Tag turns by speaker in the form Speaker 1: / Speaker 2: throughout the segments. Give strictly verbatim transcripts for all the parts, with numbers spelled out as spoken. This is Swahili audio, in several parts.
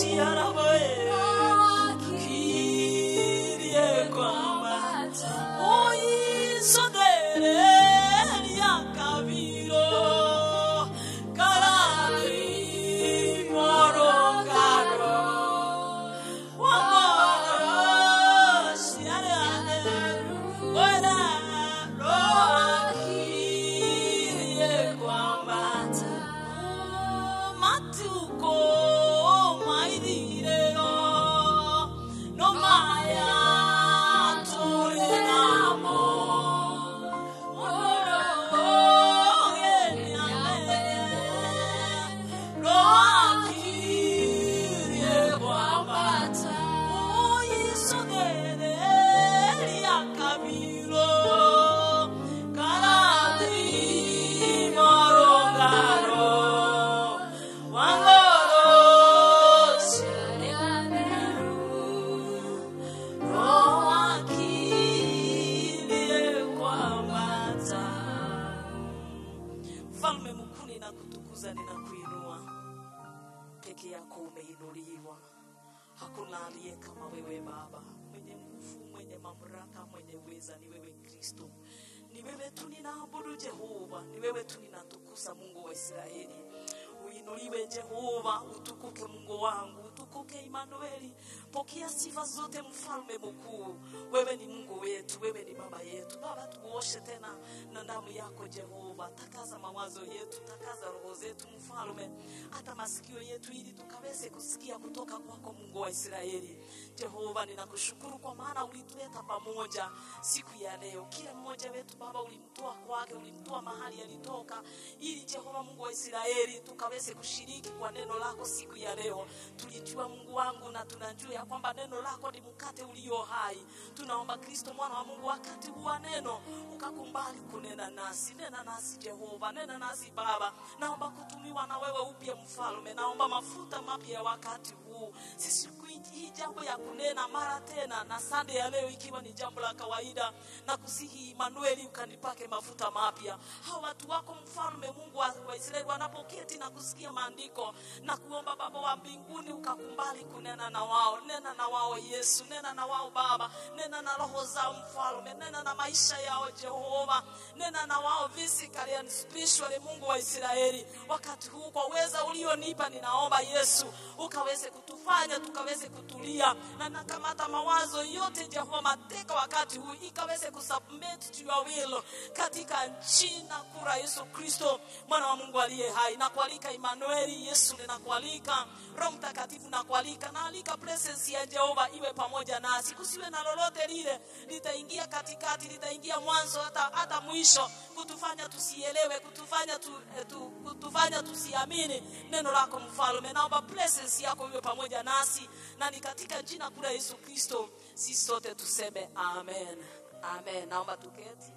Speaker 1: Pokea sifa zote mfalme mkuu. Wewe ni Mungu wetu, wewe ni baba yetu. Baba, tuoshe tena na damu yako Jehova. Takaza mawazo yetu, takaza roho zetu mfalme, hata masikio yetu, ili tukaweze kusikia kutoka kwako Mungu wa Israeli. Jehova, ninakushukuru kwa maana ulituleta pamoja siku ya leo. Kila mmoja wetu Baba ulimtoa kwake, ulimtoa mahali alitoka, ili Jehova Mungu wa Israeli tukaweze kushiriki kwa neno lako siku ya leo. Tulijua Mungu wangu na tunajua ya kwamba neno lako ni mkate ulio hai. Tunaomba Kristo mwana wa Mungu, wakati wa neno ukakumbali kunena nasi. Nena nasi Jehova, nena nasi Baba. Naomba kutumiwa na wewe upya mfalme. Naomba mafuta mapya wakati huu. Sisi hii jambo ya kunena mara tena na Sunday ya leo ikiwa ni jambo la kawaida, na kusihi Emmanuel ukanipake mafuta mapya. Hao watu wako mfalme Mungu wa, wa Israeli wanapoketi na kusikia maandiko, na kuomba Baba wa mbinguni ukakumbali kunena na wao. Nena na wao Yesu, nena na wao Baba, nena na roho zao mfalme, nena na maisha yao Jehova, nena na wao physically and spiritually Mungu wa Israeli. Wakati huu kwa uweza ulionipa ninaomba Yesu ukaweze kutufanya tukaweze kutulia, na nakamata mawazo yote Jehova mateka wakati huu ikaweze kusubmit to your will katika jina kura Yesu Kristo mwana wa Mungu aliye hai. Na kualika Emmanuel Yesu, ninakualika Roho Mtakatifu, na kualika na alika presence ya Jehova iwe pamoja nasi. Kusiwe na lolote lile litaingia katikati, litaingia mwanzo hata hata mwisho kutufanya tusielewe, kutufanya tu, tu kutufanya tusiamini neno lako mfalme. Naomba presence yako iwe pamoja nasi, na ni katika jina kura Yesu Kristo sisi sote tuseme amen. Amen. Naomba tuketi.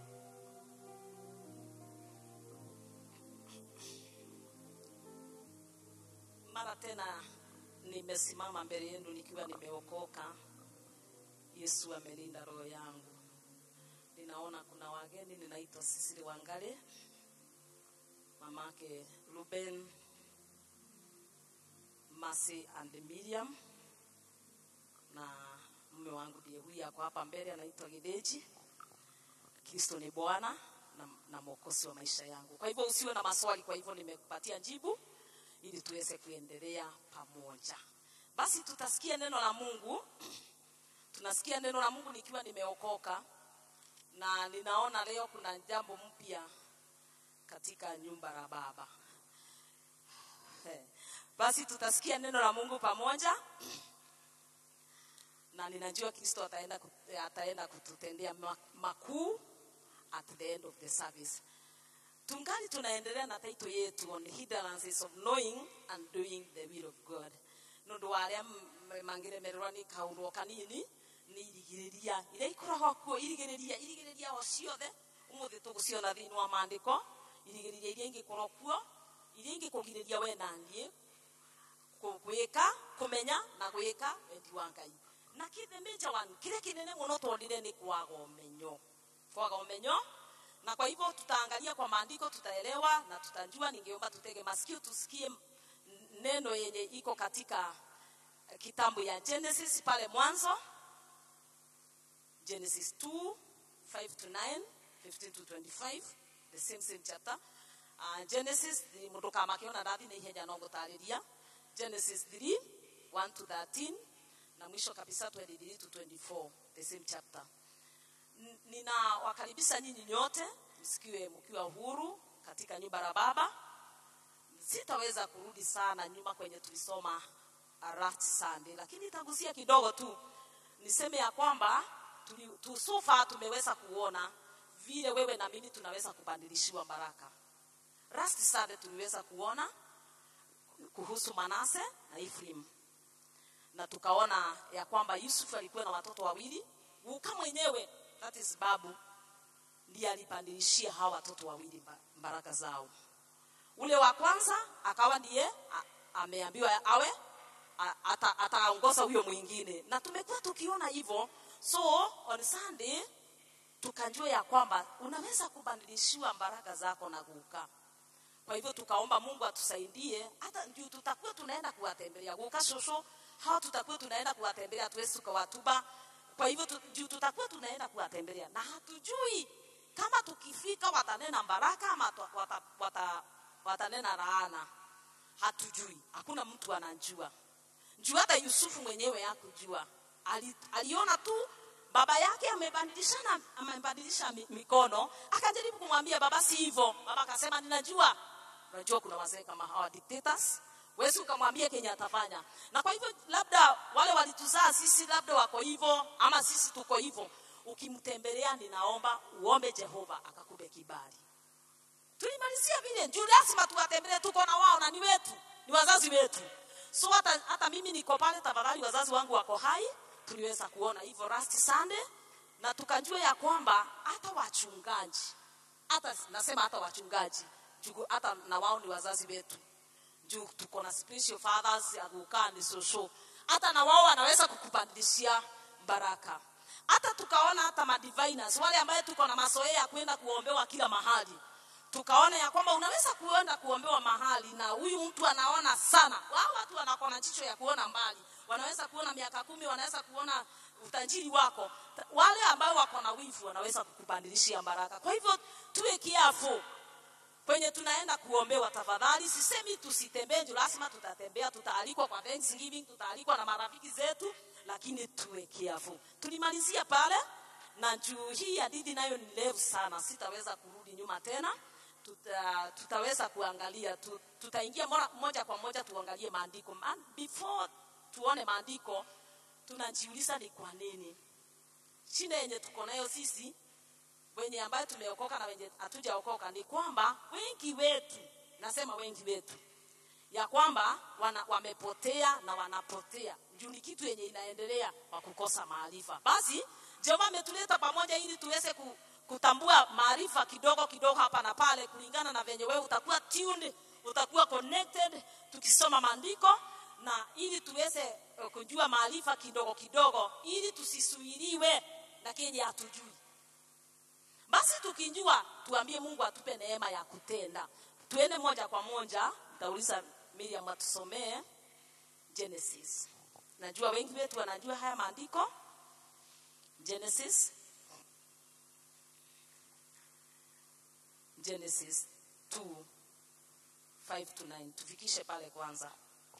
Speaker 1: Mara tena nimesimama mbele yenu nikiwa nimeokoka. Yesu amelinda roho yangu. Ninaona kuna wageni, ninaitwa Sisili Wangale, mamake Ruben, Mercy and Miriam, na mume wangu ndiye huyu hapa hapa mbele anaitwa Gideji. Kristo ni Bwana na, na Mwokozi wa maisha yangu. Kwa hivyo usiwe na maswali, kwa hivyo nimekupatia jibu ili tuweze kuendelea pamoja. Basi tutasikia neno la Mungu. Tunasikia neno la Mungu nikiwa nimeokoka, na ninaona leo kuna jambo mpya katika nyumba la Baba. Basi tutasikia neno la Mungu pamoja, na ninajua Kristo ataenda ataenda kututendea makuu at the end of the service. Tungali tunaendelea na title yetu on hindrances of knowing and doing the will of God. Nundu wale mangire merwani kauro kanini ni irigiriria ile ikoragwo kuo, irigiriria irigiriria o ciothe umuthi tuguciona thini wa maandiko. Irigiriria ile ingikorwo kuo, ile ingikugiriria we na ndie gwika kumenya na gwika wendi wa Ngai. Na kithe major one kile kinene muno tondire ni kwaga umenyo, kwaga umenyo. Na kwa hivyo tutaangalia kwa maandiko, tutaelewa na tutajua. Ningeomba tutege masikio tusikie neno yenye iko katika Kitabu ya Genesis pale mwanzo, Genesis two, five to nine, fifteen to twenty-five, the same same chapter. Uh, Genesis mutoka makiona dadi na ihe janongo tariria. Genesis three, one to thirteen, na mwisho kabisa twenty-three to twenty-four, the same chapter. Nina wakaribisha nyinyi nyote msikiwe mkiwa huru katika nyumba ya Baba. Sitaweza kurudi sana nyuma kwenye tulisoma last Sunday, lakini nitagusia kidogo tu. Niseme ya kwamba tusufa tumeweza kuona vile wewe na mimi tunaweza kubadilishiwa baraka. Last Sunday tuliweza kuona kuhusu Manase na Ephraim. Na tukaona ya kwamba Yusufu alikuwa na watoto wawili, uka mwenyewe, that is babu, ndiye alipandilishia hawa watoto wawili baraka zao. Ule wa kwanza akawa ndiye ameambiwa awe ataongoza huyo mwingine. Na tumekuwa tukiona hivyo. So on Sunday tukajua ya kwamba unaweza kubadilishiwa baraka zako na kuuka. Kwa hivyo tukaomba Mungu atusaidie, hata ndio tutakuwa tunaenda kuwatembelea kuuka shosho, hao tutakuwa tunaenda kuwatembelea tuwezi kuwatuba. Kwa hivyo ndio tutakuwa tunaenda kuwatembelea, na hatujui kama tukifika watanena baraka ama wata, wata, watanena laana. Hatujui, hakuna mtu anajua. Njua hata Yusufu mwenyewe hakujua. Ali, aliona tu baba yake amebadilishana amebadilisha mikono, akajaribu kumwambia baba si hivyo. Baba akasema ninajua. Unajua kuna wazee kama hawa dictators, wewe ukamwambia Kenya atafanya. Na kwa hivyo labda wale walituzaa sisi labda wako hivyo ama sisi tuko hivyo. Ukimtembelea ninaomba uombe Jehova akakupe kibali. Tulimalizia vile, njoo lazima tuwatembelee, tuko na wao na ni wetu, ni wazazi wetu. So hata hata mimi niko pale, tafadhali wazazi wangu wako hai, tuliweza kuona hivyo last Sunday. Na tukajua ya kwamba hata wachungaji, hata nasema hata wachungaji, juu hata na wao ni wazazi wetu. Juu tuko na spiritual fathers ya kukaa ni social. Hata na wao wanaweza kukubadilishia baraka. Hata tukaona hata madiviners, wale ambao tuko na mazoea ya kwenda kuombewa kila mahali. Tukaona ya kwamba unaweza kuenda kuombewa mahali na huyu mtu anaona sana. Wao watu wanakuwa na jicho ya kuona mbali. Wanaweza kuona miaka kumi, wanaweza kuona utajiri wako. Wale ambao wako na wivu wanaweza kukubadilishia baraka. Kwa hivyo tuwe kiafu. Kwenye tunaenda kuombewa tafadhali, sisemi tusitembee, lazima tutatembea, tutaalikwa kwa Thanksgiving, tutaalikwa na marafiki zetu, lakini tuwe kiafu. Tulimalizia pale na juu hii hadithi nayo ni refu sana, sitaweza kurudi nyuma tena. Tuta, tutaweza kuangalia, tutaingia moja kwa moja tuangalie maandiko. Man, before tuone maandiko, tunajiuliza ni kwa nini shida yenye tuko nayo sisi wenye ambaye tumeokoka na wenye hatujaokoka ni kwamba wengi wetu, nasema wengi wetu, ya kwamba wana, wamepotea na wanapotea. Juu ni kitu yenye inaendelea kwa kukosa maarifa. Basi Jehova ametuleta pamoja ili tuweze ku, kutambua maarifa kidogo kidogo hapa na pale kulingana na venye wewe utakuwa tuned, utakuwa connected tukisoma maandiko, na ili tuweze kujua maarifa kidogo kidogo ili tusisuiliwe na kenye hatujui. Basi tukijua tuambie Mungu atupe neema ya kutenda. Tuende moja kwa moja, nitauliza Miriam atusomee Genesis. Najua wengi wetu wanajua haya maandiko. Genesis Genesis two, five to nine. Tufikishe pale kwanza.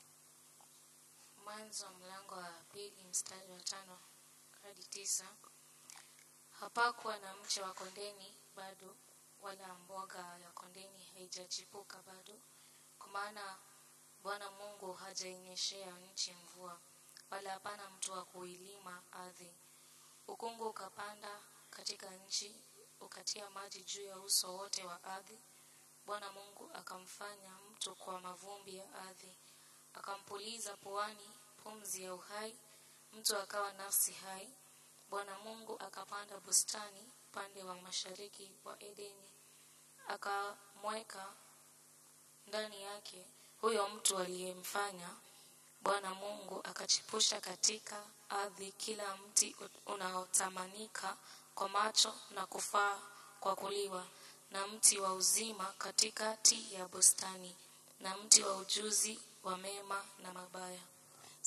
Speaker 2: Mwanzo mlango wa pili mstari wa tano hadi tisa. Hapakuwa na mche wa kondeni bado, wala mboga ya kondeni haijachipuka bado, kwa maana Bwana Mungu hajainyeshea nchi mvua, wala hapana mtu wa kuilima ardhi. Ukungu ukapanda katika nchi, ukatia maji juu ya uso wote wa ardhi. Bwana Mungu akamfanya mtu kwa mavumbi ya ardhi, akampuliza puani pumzi ya uhai, mtu akawa nafsi hai. Bwana Mungu akapanda bustani pande wa mashariki wa Edeni, akamweka ndani yake huyo mtu aliyemfanya. Bwana Mungu akachipusha katika ardhi kila mti unaotamanika kwa macho na kufaa kwa kuliwa, na mti wa uzima katikati ya bustani, na mti wa ujuzi wa mema na mabaya.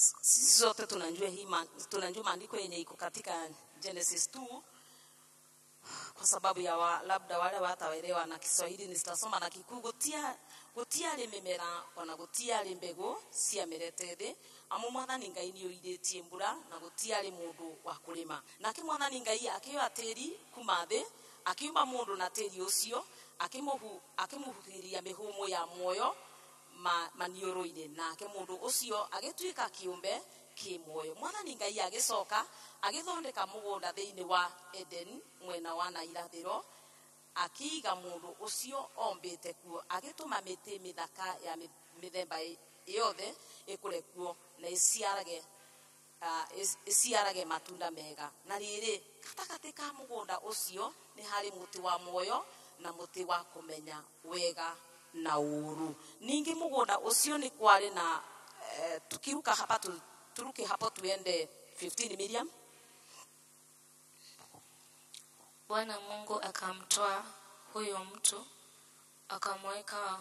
Speaker 1: Sisi sote tunajua hii tunajua maandiko yenye iko katika Genesis two, kwa sababu ya wa, labda wale wataelewa na Kiswahili nitasoma na Kikuyu. Gutia gutia limemera ona gutia limbego cia meretede amu mwathani Ngai ni oiretie mbura na gutia li mundu wa kulima. Nake mwathani Ngai akiwa tiri kumathe akiumba mundu na tiri ucio akimuhu akimuhugiria mihumo ya moyo ma manioroine nake mundu ucio agituika kiumbe kimoyo. Mwathani Ngai agicoka agithondeka mugunda thiini wa Eden mwena wa irathiro, akiga mundu ucio ombite kuo agituma miti mithaka ya mithemba yothe ikure kuo na isiarage uh, isiarage matunda mega. Na riri katakati ka mugunda ucio ni hari muti wa moyo na muti wa kumenya wega na uru. Ningi mugunda ucio ni kwari na uh, tukiruka hapa tu, turuke hapo tuende fifteen Miriam.
Speaker 2: Bwana Mungu akamtoa huyo mtu akamweka.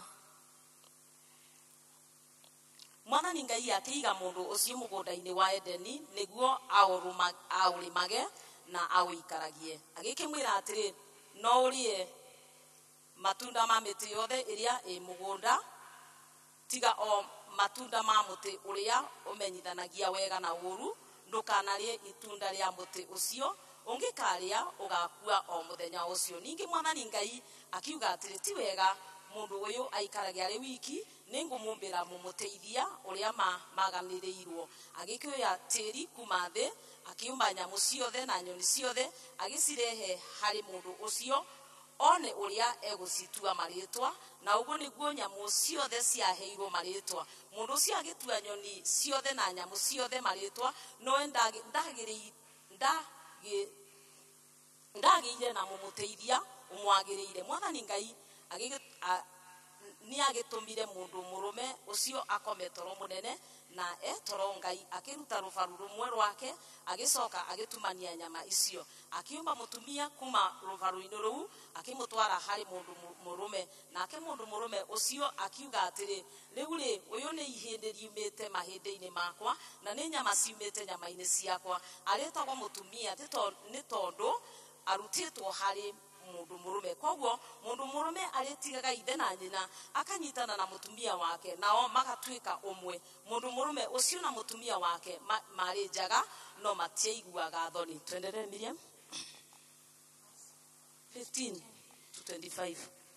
Speaker 1: Mwathani Ngai akiga mundu ucio mugunda-ini wa Edeni niguo auruma aurimage na auikaragie. Agikimwira atiri no urie matunda ma miti yothe iria e mugunda tiga o matunda ma muti uria umenyithanagia wega na uru, ndukanarie itunda ria muti ucio, ungikaria ugakua o muthenya ucio. Ningi Mwathani Ngai akiuga atiri ti wega mundu uyu aikaragia ari wiki, ningumumbira mumuteithia uria ma maganirirwo. Agikioya tiri kumathe akiumba nyamu ciothe na nyoni ciothe agicirehe hari mundu ucio one uria egucitua maritwa, na uguo niguo nyamu ciothe ciaheirwo maritwa. Mundu ucio agitua nyoni ciothe na nyamu ciothe maritwa, no ndagiri ndagi ndagire na mumuteithia umwagirire. Mwathani Ngai agi ni agitumire mundu murume ucio akome toro munene na etoro Ngai akiruta rufaru rumwe rwake agicoka agitumania nyama icio, akiumba mutumia kuma rufaru-ini ruu akimutwara hari mundu murume, nake mundu murume ucio akiuga atiri riu ri uyu ni ihindi riumite mahindi-ini makwa na ni nyama ciumite nyama-ini ciakwa, aretagwo mutumia tito ni tondu arutitwo hari mundu murume. Koguo mundu murume aretigaga ithe na nyina akanyitana na mutumia wake nao magatuika umwe. Mundu murume ucio na mutumia wake ma, mari njaga no matiaiguaga thoni. Tuendelee Miriam. fifteen to twenty-five.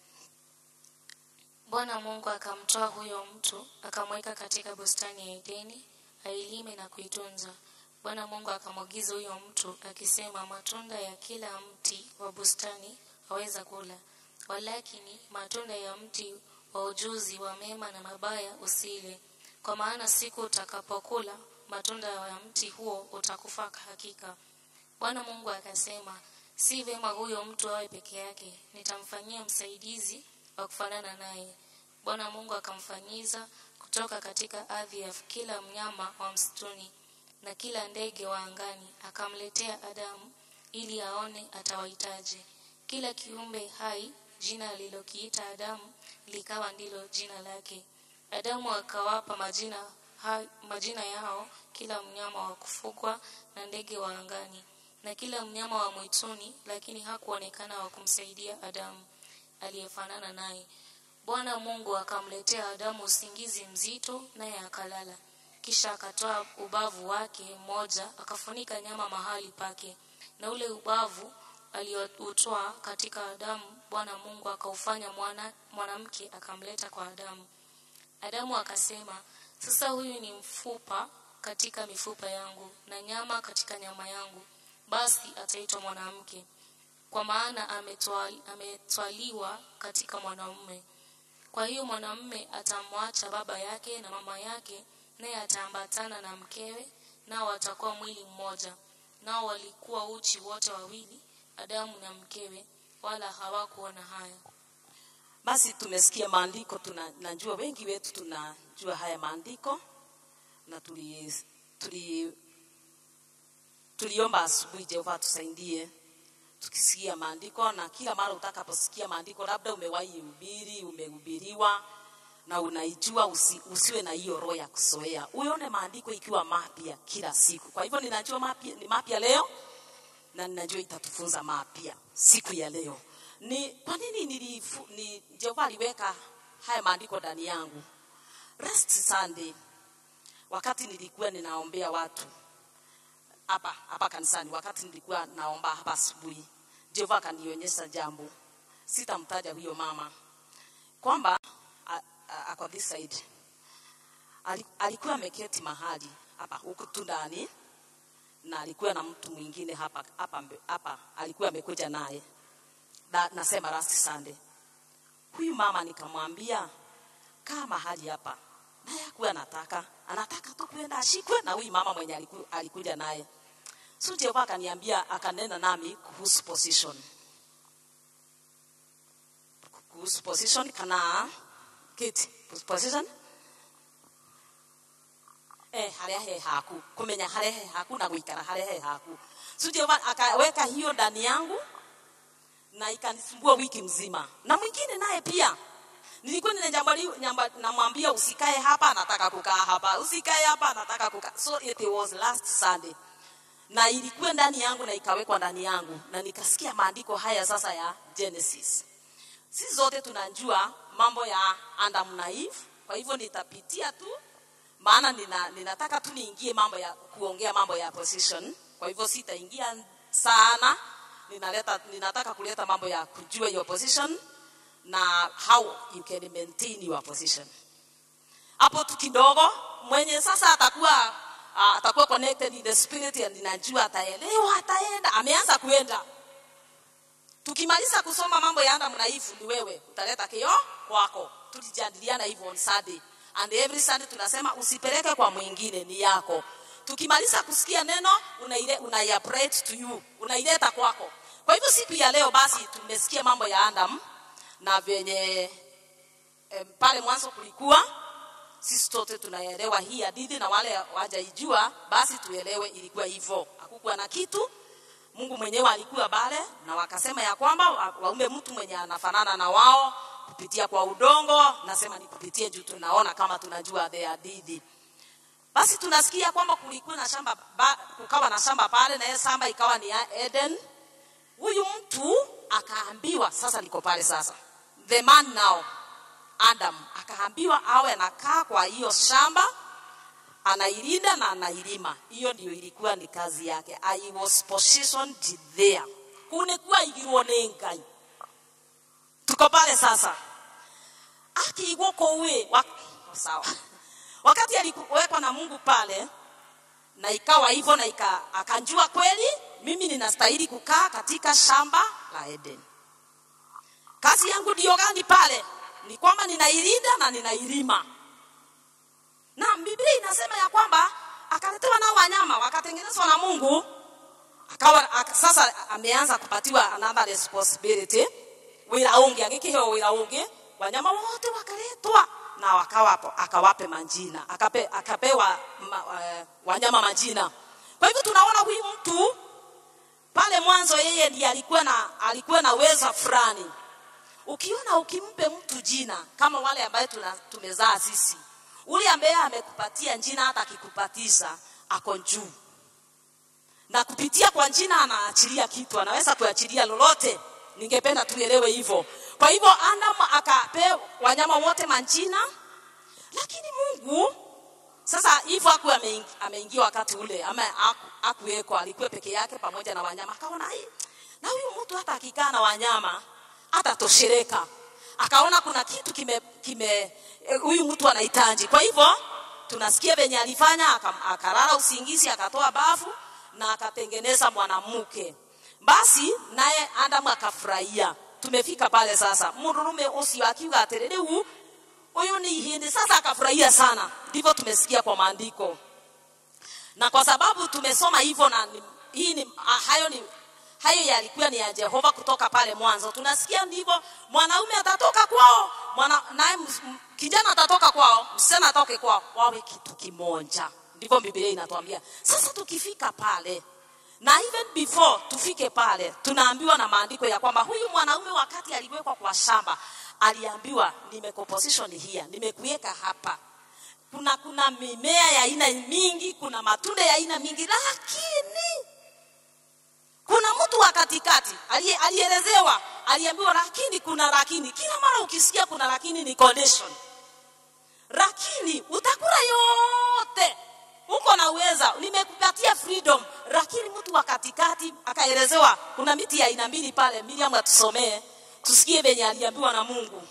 Speaker 2: Bwana Mungu akamtoa huyo mtu akamweka katika bustani ya Edeni ailime na kuitunza. Bwana Mungu akamwagiza huyo mtu akisema, matunda ya kila mti wa bustani waweza kula, walakini matunda ya mti wa ujuzi wa mema na mabaya usile, kwa maana siku utakapokula matunda ya mti huo utakufa hakika. Bwana Mungu akasema, si vema huyo mtu awe peke yake, nitamfanyia msaidizi wa kufanana naye. Bwana Mungu akamfanyiza kutoka katika ardhi ya kila mnyama wa msituni na kila ndege wa angani, akamletea Adamu ili aone atawahitaji. Kila kiumbe hai jina alilokiita Adamu likawa ndilo jina lake. Adamu akawapa majina hai, majina yao kila mnyama wa kufugwa na ndege wa angani na kila mnyama wa mwituni, lakini hakuonekana wa kumsaidia Adamu aliyefanana naye. Bwana Mungu akamletea Adamu usingizi mzito, naye akalala. Kisha akatoa ubavu wake mmoja akafunika nyama mahali pake, na ule ubavu aliotoa katika Adamu Bwana Mungu akaufanya mwana mwanamke akamleta kwa Adamu. Adamu akasema, sasa huyu ni mfupa katika mifupa yangu na nyama katika nyama yangu, basi ataitwa mwanamke, kwa maana ametwali, ametwaliwa katika mwanamume. Kwa hiyo mwanamume atamwacha baba yake na mama yake, naye ataambatana na mkewe, nao watakuwa mwili mmoja. Nao walikuwa uchi wote wawili, Adamu na mkewe, wala hawakuona haya.
Speaker 1: Basi tumesikia maandiko, tunajua wengi wetu tunajua haya maandiko, na tuli tuli tuliomba asubuhi Jehova tusaidie tukisikia maandiko, na kila mara utakaposikia maandiko, labda umewahi hubiri, umehubiriwa, na unaijua, usi, usiwe na hiyo roho ya kuzoea. Uone maandiko ikiwa mapya kila siku. Kwa hivyo ninajua mapya ni mapya leo, na ninajua itatufunza mapya siku ya leo. Ni kwa nini nilifu, ni Jehova aliweka haya maandiko ndani yangu? Rest Sunday, wakati nilikuwa ninaombea watu hapa hapa kanisani, wakati nilikuwa naomba hapa asubuhi, Jehova akanionyesha jambo. Sitamtaja huyo mama, kwamba ako this side, alikuwa ameketi mahali hapa huko tu ndani, na alikuwa na mtu mwingine hapa hapa hapa, alikuwa amekuja naye. Na nasema last Sunday, huyu mama nikamwambia kama mahali hapa, naye alikuwa anataka anataka tu kwenda ashikwe na huyu mama mwenye aliku, alikuja naye. So Jehova akaniambia, akanena nami kuhusu position. Kuhusu position kana kiti position eh halehe haku kumenya halehe haku na kuikara halehe haku. So Jehova akaweka hiyo ndani yangu, na ikanisumbua wiki mzima. Na mwingine naye pia nilikuwa ninajambali namwambia usikae hapa, anataka kukaa hapa, usikae hapa, anataka kukaa. So it was last Sunday, na ilikuwa ndani yangu na ikawekwa ndani yangu, na nikasikia maandiko haya sasa ya Genesis. Sisi zote tunajua mambo ya Adam na Eve, kwa hivyo nitapitia tu, maana nina, ninataka tu niingie mambo ya kuongea mambo ya position. Kwa hivyo sitaingia sana, ninaleta ninataka kuleta mambo ya kujua your position na how you can maintain your position. Hapo tu kidogo mwenye sasa atakuwa uh, atakuwa connected in the spirit, and ninajua ataelewa, ataenda, ameanza kuenda. Tukimaliza kusoma mambo ya Adam na Eve, ni wewe utaleta kio kwako. Tulijadiliana hivyo on Sunday, and every Sunday tunasema usipeleke kwa mwingine, ni yako. Tukimaliza kusikia neno, unaile unaiapply to you, unaileta kwako. Kwa hivyo siku ya leo basi tumesikia mambo ya Adam na venye eh, pale mwanzo kulikuwa, sisi sote tunaelewa hii hadithi, na wale hawajaijua basi tuelewe ilikuwa hivyo. Hakukuwa na kitu, Mungu mwenyewe alikuwa pale, na wakasema ya kwamba waumbe mtu mwenye anafanana na wao kupitia kwa udongo. Nasema ni kupitia juu tunaona kama tunajua the hadithi. Basi tunasikia kwamba kulikuwa na shamba ba, kukawa na shamba pale, na hiyo shamba ikawa ni ya Eden. Huyu mtu akaambiwa sasa liko pale sasa. The man now, Adam, akaambiwa awe anakaa kwa hiyo shamba, anailinda na anailima. Hiyo ndio ilikuwa ni kazi yake. I was positioned there. Kunekuwa igirone Ngai. Tuko pale sasa. Akiigoko uwe wak... sawa. Wakati alikuwekwa na Mungu pale, na ikawa hivyo, na ika, akanjua kweli mimi ninastahili kukaa katika shamba la Eden. Kazi yangu ndio gani pale? Ni kwamba ninailinda na ninailima. Na Biblia inasema ya kwamba akaletewa na wanyama, wakatengenezwa na Mungu. Akawa ak, sasa ameanza kupatiwa another responsibility. Wila unge angikiheo wila unge, wanyama wote wakaletwa na wakawapo, akawape majina, akape akapewa ma, uh, wanyama majina. Kwa hivyo tunaona huyu mtu pale mwanzo yeye ndiye alikuwa na alikuwa na uwezo fulani. Ukiona ukimpe mtu jina kama wale ambao tumezaa sisi, ule ambaye amekupatia jina hata akikupatisha ako juu, na kupitia kwa jina anaachilia kitu, anaweza kuachilia lolote. Ningependa tuelewe hivyo. Kwa hivyo Adam akapewa wanyama wote majina, lakini Mungu sasa hivyo hakuwa ameingia wakati ule, ama hakuweko, alikuwa peke yake pamoja na wanyama. Akaona hii na huyu mtu hata akikaa na wanyama hata toshereka. Akaona kuna kitu kime kime huyu mtu anahitaji. Kwa hivyo tunasikia venye alifanya, akalala usingizi, akatoa bafu na akatengeneza mwanamke. Basi naye Adam akafurahia. Tumefika pale sasa. Murume usio akiwa aterere huu, huyu ni hindi sasa, akafurahia sana. Ndivyo tumesikia kwa maandiko. Na kwa sababu tumesoma hivyo, na hii ni hayo ni hayo yalikuwa ni ya Jehova kutoka pale mwanzo. Tunasikia ndivyo mwanaume atatoka kwao, mwana naye kijana atatoka kwao, msichana atoke kwao, wawe kitu kimoja. Ndivyo Biblia inatuambia. Sasa tukifika pale, na even before tufike pale, tunaambiwa na maandiko ya kwamba huyu mwanaume wakati aliwekwa kwa shamba, aliambiwa nimekuposition here, nimekuweka hapa. Kuna kuna mimea ya aina mingi, kuna matunda ya aina mingi, lakini kuna mtu wa katikati alielezewa, aliambiwa lakini kuna lakini. Kila mara ukisikia kuna lakini ni condition. Lakini utakula yote, uko na uweza, nimekupatia freedom. Lakini mtu wa katikati akaelezewa kuna miti ya aina mbili pale. Miriam atusomee tusikie venye aliambiwa na Mungu.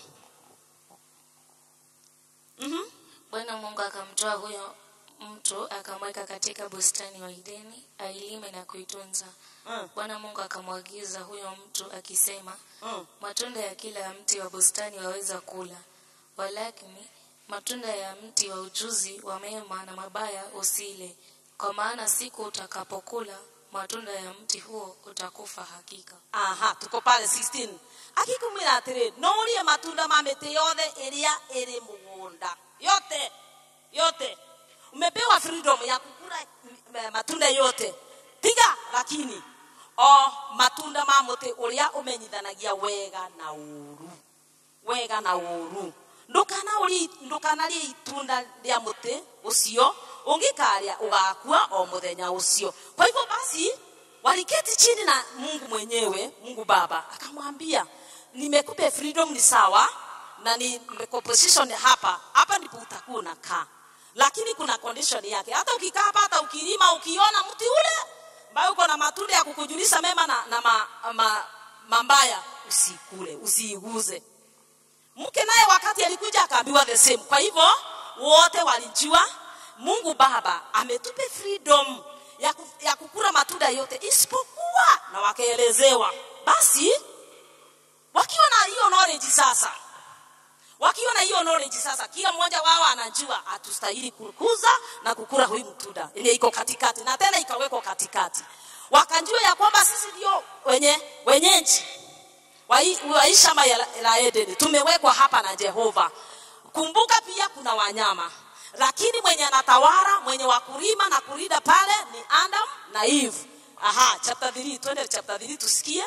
Speaker 1: Mhm.
Speaker 2: Bwana Mungu akamtoa huyo mtu akamweka katika bustani wa Edeni ailime na kuitunza. Mm. Bwana Mungu akamwagiza huyo mtu akisema, mm. matunda ya kila mti wa bustani waweza kula, walakini matunda ya mti wa ujuzi wa mema na mabaya usile, kwa maana siku utakapokula matunda ya mti huo utakufa hakika.
Speaker 1: Aha, tuko pale sixteen. Akikumira atire, no ulie matunda ma miti yothe iria iri mugunda. Yote, yote. Umepewa freedom ya kukula matunda yote. Tiga lakini o matunda ma muti uria umenyithanagia wega na uru. Wega na uru. Ndukana uri ndukana ri itunda ria muti ucio ungikaria ugakua o muthenya ucio. Kwa hivyo basi waliketi chini na Mungu mwenyewe, Mungu Baba akamwambia, nimekupa freedom ni sawa na ni position hapa. Hapa ndipo utakuwa unakaa. Lakini kuna condition yake. Hata ukikaa hapa, hata ukilima, ukiona mti ule ambao uko na matunda ya kukujulisha mema na, na ma, ma, mambaya, usikule, usiiguze. Mke naye wakati alikuja akaambiwa the same. Kwa hivyo wote walijua Mungu Baba ametupe freedom ya, ya kukula matunda yote isipokuwa, na wakaelezewa. Basi wakiwa na hiyo knowledge sasa, wakiwa na hiyo knowledge sasa, kila mmoja wao anajua hatustahili kukuza na kukula huyu mtunda ile iko katikati, na tena ikawekwa katikati. Wakanjua ya kwamba sisi ndio wenye wenyeji wa shamba la Edeni, tumewekwa hapa na Jehova. Kumbuka pia kuna wanyama, lakini mwenye anatawala, mwenye wakulima na kulinda pale ni Adam na Eve. Aha, chapter three, twende chapter three tusikie.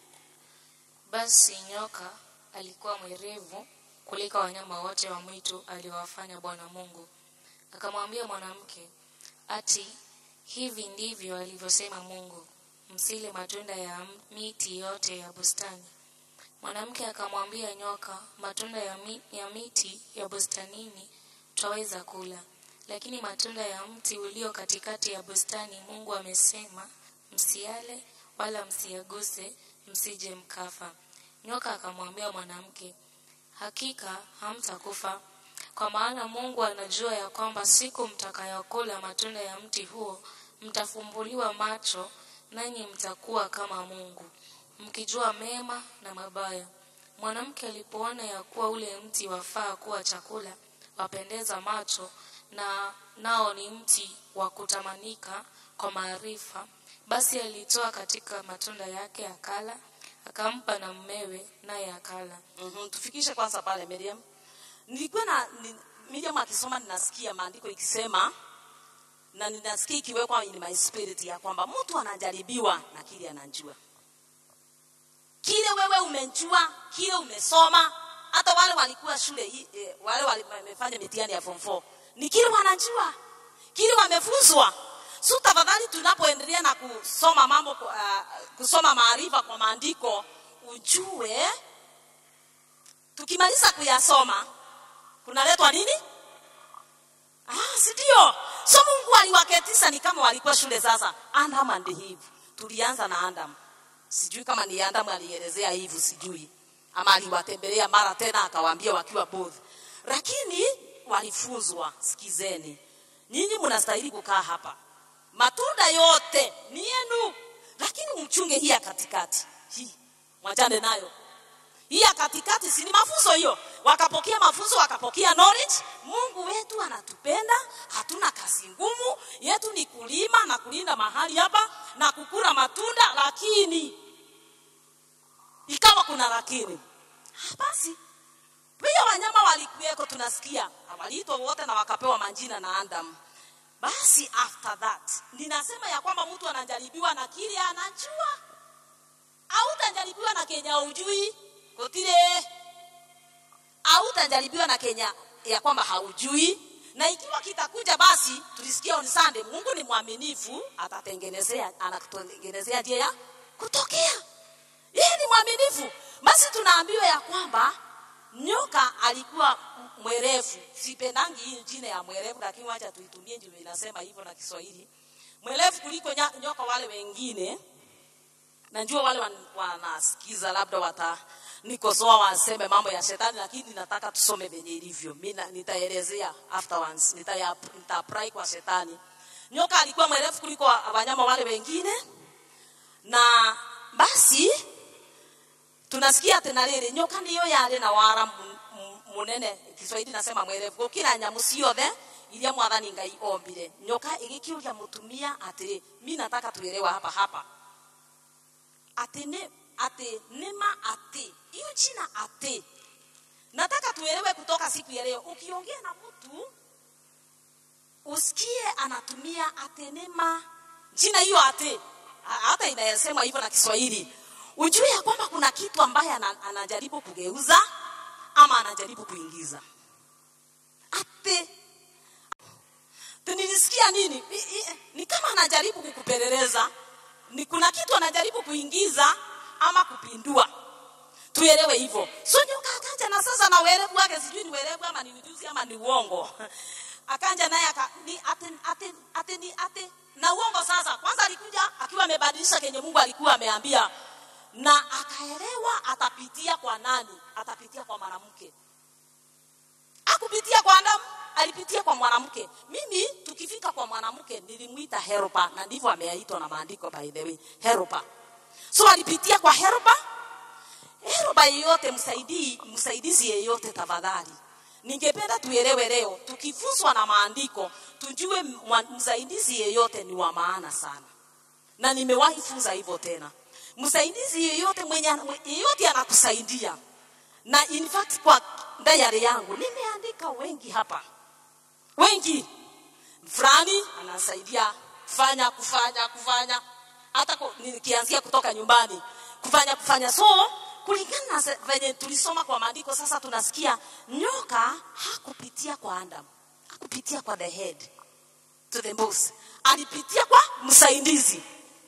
Speaker 2: Basi nyoka alikuwa mwerevu kuliko wanyama wote wa mwitu aliowafanya Bwana Mungu. Akamwambia mwanamke, ati hivi ndivyo alivyosema Mungu, msile matunda ya miti yote ya bustani. Mwanamke akamwambia nyoka, matunda ya, mi, ya miti ya bustanini twaweza kula, lakini matunda ya mti ulio katikati ya bustani Mungu amesema, msiale wala msiaguse, msije mkafa. Nyoka akamwambia mwanamke, hakika hamtakufa, kwa maana Mungu anajua ya kwamba siku mtakayokula matunda ya mti huo mtafumbuliwa macho, nanyi mtakuwa kama Mungu, mkijua mema na mabaya. Mwanamke alipoona ya kuwa ule mti wafaa kuwa chakula, wapendeza macho, na nao ni mti wa kutamanika kwa maarifa, basi alitoa katika matunda yake akala, akampa na mmewe naye akala.
Speaker 1: Mhm, tufikishe kwanza pale Miriam. Nilikuwa na ni, Miriam akisoma ninasikia maandiko ikisema, na ninasikia ikiwekwa in my spirit ya kwamba mtu anajaribiwa na kile anajua. Kile wewe umejua, kile umesoma, hata wale walikuwa shule eh, wale wamefanya mitihani ya form four, ni kile wanajua, kile wamefunzwa. So tafadhali tunapoendelea na kusoma mambo uh, kusoma maarifa kwa maandiko, ujue tukimaliza kuyasoma kunaletwa nini? Ah, si ndio? So Mungu aliwaketisa ni kama walikuwa shule sasa. Adam and Eve. Tulianza na Adam. Sijui kama ni Adam alielezea Eve, sijui. Ama aliwatembelea mara tena akawaambia wakiwa both. Lakini walifunzwa, sikizeni. Nyinyi mnastahili kukaa hapa. Matunda yote ni yenu, lakini mchunge hii ya katikati. Hii mwachane nayo. Hii ya katikati si ni mafunzo hiyo. Wakapokea mafunzo, wakapokea knowledge. Mungu wetu anatupenda, hatuna kazi ngumu, yetu ni kulima na kulinda mahali hapa na kukula matunda, lakini ikawa kuna lakini. Basi pia wanyama walikuweko, tunasikia waliitwa wote na wakapewa majina na Adam. Basi after that ninasema ya kwamba mtu anajaribiwa na kile anajua, au utajaribiwa na Kenya ujui. Kotile hautajaribiwa na Kenya ya kwamba haujui. Na ikiwa kitakuja basi tulisikia on Sunday Mungu ni mwaminifu, atatengenezea anakutengenezea njia ya kutokea. Yeye ni mwaminifu. Basi tunaambiwa ya kwamba nyoka alikuwa mwerevu. Sipendangi hii jina ya mwerevu, lakini acha tuitumie ndio inasema hivyo na Kiswahili. Mwerevu kuliko nyoka wale wengine. Najua wale wanasikiza labda wata nikosoa waseme mambo ya shetani, lakini nataka tusome venye ilivyo. Mimi nitaelezea afterwards, nitaya nita apply kwa shetani. Nyoka alikuwa mwerevu kuliko wanyama wale wengine. Na basi tunasikia tena lele nyoka ndiyo yale na wara munene. Kiswahili nasema mwerevu gukira nyamu ciothe iria mwathani Ngai ombire. Nyoka igikiuria mutumia atiri, mimi nataka tuelewa hapa hapa. Atene ate nema ate hiyo jina ate nataka tuelewe kutoka siku ya leo. Ukiongea na mtu usikie anatumia atenema jina hiyo ate, hata inayosema hivyo na Kiswahili, ujue ya kwamba kuna kitu ambaye anajaribu kugeuza ama anajaribu kuingiza. Ate tunisikia nini? Ni kama anajaribu kukupeleleza, ni kuna kitu anajaribu kuingiza ama kupindua. Tuelewe hivyo. So nyoka akanja na sasa na werevu wake, sijui ni werevu ama ni ujuzi ama ni uongo. Akanja naye aka ni ate ate ate ni ate na uongo. Sasa kwanza alikuja akiwa amebadilisha kenye Mungu alikuwa ameambia, na akaelewa atapitia kwa nani? Atapitia kwa mwanamke. Akupitia kwa Adamu, alipitia kwa mwanamke. Mimi tukifika kwa mwanamke nilimuita Heropa, na ndivyo ameaitwa na maandiko by the way, Heropa. So alipitia kwa Heropa. Heropa yeyote msaidii, msaidizi yeyote tafadhali. Ningependa tuelewe leo, tukifuzwa na maandiko, tujue msaidizi yeyote ni wa maana sana. Na nimewahi funza hivyo tena. Msaidizi yeyote mwenye yeyote anakusaidia. Na in fact kwa diary yangu nimeandika wengi hapa. Wengi. Fulani anasaidia kufanya kufanya kufanya hata nikianzia kutoka nyumbani kufanya kufanya. So kulingana na venye tulisoma kwa maandiko, sasa tunasikia nyoka hakupitia kwa Adam, hakupitia kwa the head to the boss, alipitia kwa msaidizi.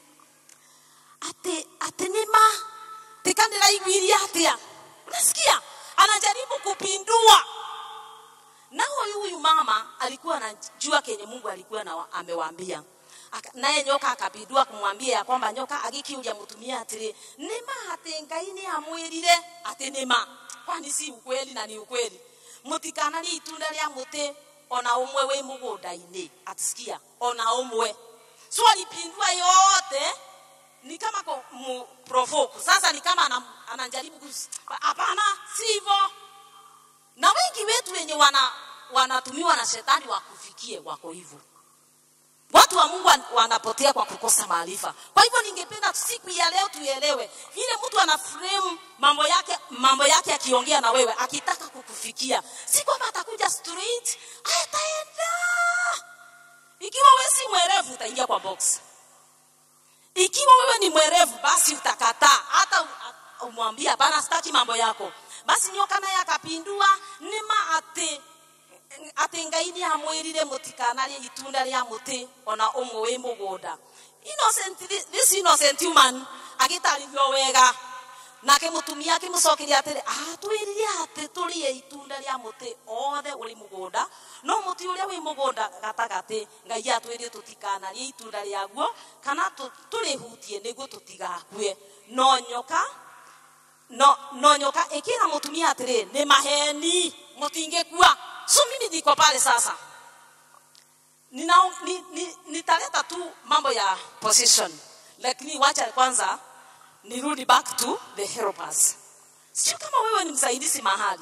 Speaker 1: Ate atenema tekandela igwiria atia. Unasikia anajaribu kupindua. Na huyu mama alikuwa anajua kenye Mungu alikuwa na amewaambia. Naye nyoka akapindua kumwambia ya kwamba nyoka agikiuria mutumia atiri, nema ate Ngai ni amwirire ate nema. Kwani si ukweli? Na ni ukweli. Mutikana ni itunda ria muti ona umwe we mugunda-ini. Atisikia ona umwe. So alipindua yote, ni kama ko provoke. Sasa ni kama anajaribu hapana sivyo. Na wengi wetu wenye wana wanatumiwa na shetani wakufikie wako hivyo. Watu wa Mungu wanapotea kwa kukosa maarifa. Kwa hivyo ningependa siku ya leo tuelewe, vile mtu ana frame mambo yake mambo yake akiongea na wewe akitaka kukufikia, si kwamba atakuja straight, ataenda. Ikiwa wewe si mwerevu utaingia kwa box. Ikiwa wewe ni mwerevu basi utakataa, hata umwambia hapana sitaki mambo yako. Basi nyoka naye akapindua, nema ate ate Ngai ni amwirire mutikana ria itunda ria muti ona umwe we mugunda. Innocent, this innocent human agitarithio wega, nake mutumia akimucokeria atiri atwirire ate turie itunda ria muti othe uri mugunda, no muti uria wi mugunda gatagati Ngai atwirire tutikana ria itunda ria guo kana turihutie niguo tutigakue. No nyoka no no nyoka ikira mutumia atiri ni maheni mutingekua. So mimi niko pale sasa. Nina ni, ni, nitaleta tu mambo ya position. Lakini wacha kwanza nirudi back to the helpers. Sio kama wewe ni msaidizi mahali.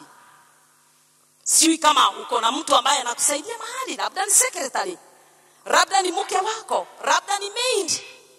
Speaker 1: Sio kama uko na mtu ambaye anakusaidia mahali, labda ni secretary, labda ni mke wako, labda ni maid.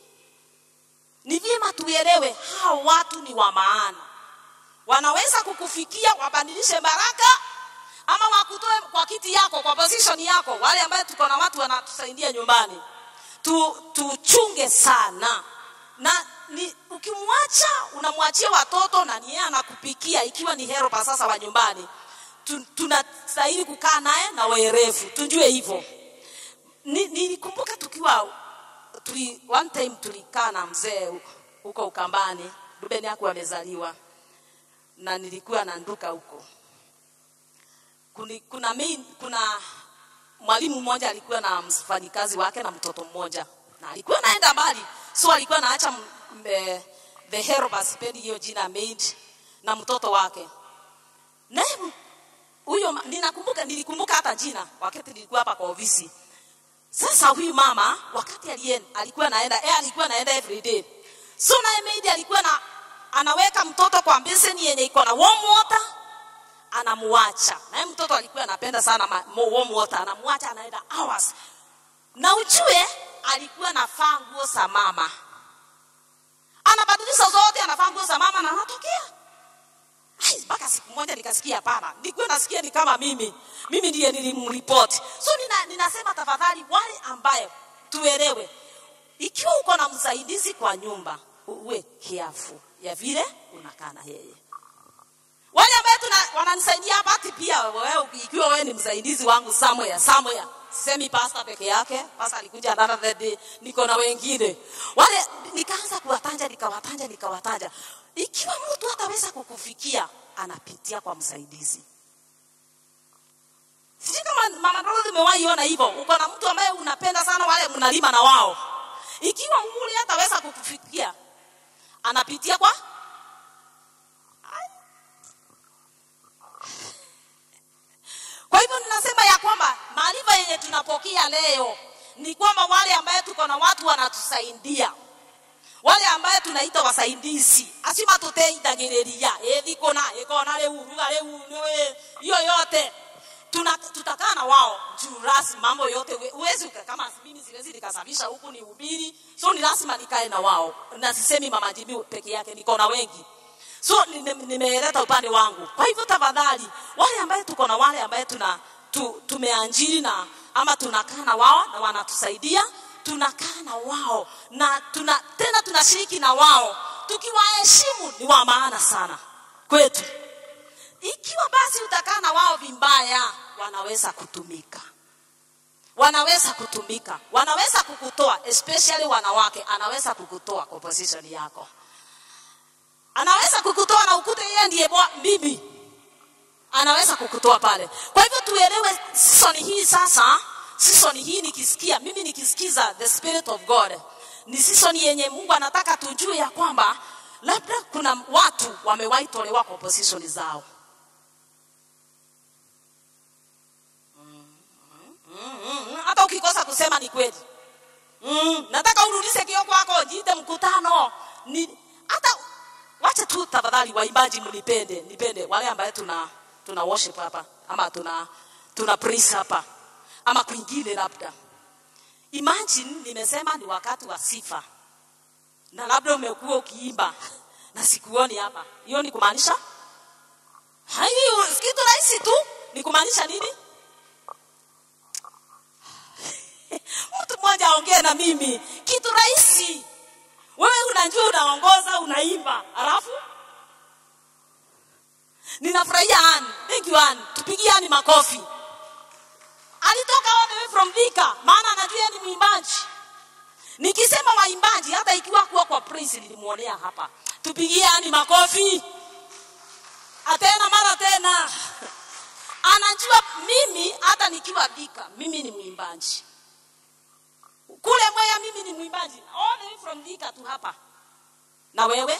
Speaker 1: Ni vyema tuelewe hao watu ni wa maana. Wanaweza kukufikia wabadilishe baraka ama wakutoe kwa kiti yako, kwa position yako. Wale ambao tuko na watu wanatusaidia nyumbani, tu tuchunge sana. Na ni ukimwacha unamwachia watoto na ni yeye anakupikia, ikiwa ni helper sasa wa nyumbani. tunastahili kukaa naye na werevu, tujue hivyo. Nilikumbuka ni tukiwa tuli one time tulikaa na mzee huko Ukambani, Rubeni yako amezaliwa na nilikuwa na nduka huko. Kuni, kuna main, kuna mwalimu mmoja alikuwa na mfanyikazi wake na mtoto mmoja, na alikuwa naenda mbali, so alikuwa naacha the hero basipendi hiyo jina maid na mtoto wake. Na huyo ninakumbuka nilikumbuka hata jina wakati nilikuwa hapa kwa ofisi. Sasa huyu mama wakati alienda alikuwa naenda eh alikuwa naenda every day. So na maid alikuwa na anaweka mtoto kwa beseni yenye iko na warm water, anamuacha. Na mtoto alikuwa anapenda sana warm water, anamuacha anaenda hours. Na ujue alikuwa anafaa nguo za mama. Anabadilisha zote, anafaa nguo za mama na anatokea. Ai, mpaka siku moja nikasikia hapana. Nilikuwa nasikia ni kama mimi. Mimi ndiye nilimreport. So nina, ninasema tafadhali wale ambaye tuelewe. Ikiwa uko na msaidizi kwa nyumba, uwe careful ya vile unakaa na yeye. Wale ambao tuna wananisaidia hapa pia wewe ikiwa wewe ni msaidizi wangu somewhere somewhere. Semi pastor peke yake, pastor alikuja another day, niko na wengine. Wale nikaanza kuwatanja nikawatanja nikawatanja. Ikiwa mtu hataweza kukufikia, anapitia kwa msaidizi. Sisi kama mama Dorothy umewahi ona hivyo, uko na mtu ambaye unapenda sana wale mnalima na wao. Ikiwa muli hataweza kukufikia, anapitia kwa Kwa hivyo ninasema ya kwamba maarifa yenye tunapokea leo ni kwamba wale ambao tuko na watu wanatusaidia, wale ambao tunaita wasaidizi, asima tuteidagereria ediko na eko na le uruga le unoe hiyo yote tuna tutakaa na wao juu rasmi mambo yote uwezi kama mimi siwezi nikasababisha huku ni ubiri, so ni lazima nikae na wao. Na sisemi mama Jibi peke yake, niko na wengi. So nimeleta upande wangu. Kwa hivyo tafadhali wale ambao tuko na wale ambao tuna tu, tumeanjiri na ama tunakaa na wao na wanatusaidia, tunakaa na wao na tuna tena tunashiriki na wao, tukiwaheshimu ni wa maana sana kwetu. Ikiwa basi utakaa na wao vibaya, wanaweza kutumika. Wanaweza kutumika. Wanaweza kukutoa, especially wanawake, anaweza kukutoa kwa position yako. Anaweza kukutoa na ukute yeye ndiye bibi. Anaweza kukutoa pale. Kwa hivyo tuelewe season hii sasa, season hii nikisikia, mimi nikisikiza the Spirit of God. Ni season yenye Mungu anataka tujue ya kwamba labda kuna watu wamewahi tolewa kwa position zao. Hata ukikosa kusema ni kweli. Mm, nataka urudishe kio kwako, jiite mkutano. Ni hata wacha tu tafadhali waimbaji mnipende, nipende wale ambao tuna tuna worship hapa ama tuna tuna praise hapa ama kwingine labda. Imagine nimesema ni wakati wa sifa. Na labda umekuwa ukiimba na sikuoni hapa. Hiyo ni kumaanisha? Hayo kitu rahisi tu, ni kumaanisha nini? Mtu mmoja aongee na mimi, kitu rahisi. Wewe unajua unaongoza, unaimba, alafu ninafurahia Ann. Thank you Ann. Tupigie Ann makofi. Alitoka all the way from Thika, maana anajua ni mwimbaji. Nikisema waimbaji hata ikiwa kuwa kwa praise nilimuonea hapa. Tupigie Ann makofi. Atena mara tena. Anajua mimi hata nikiwa Thika, mimi ni mwimbaji. Kule Mwea mimi ni mwimbaji. All the way from Thika tu hapa. Na wewe?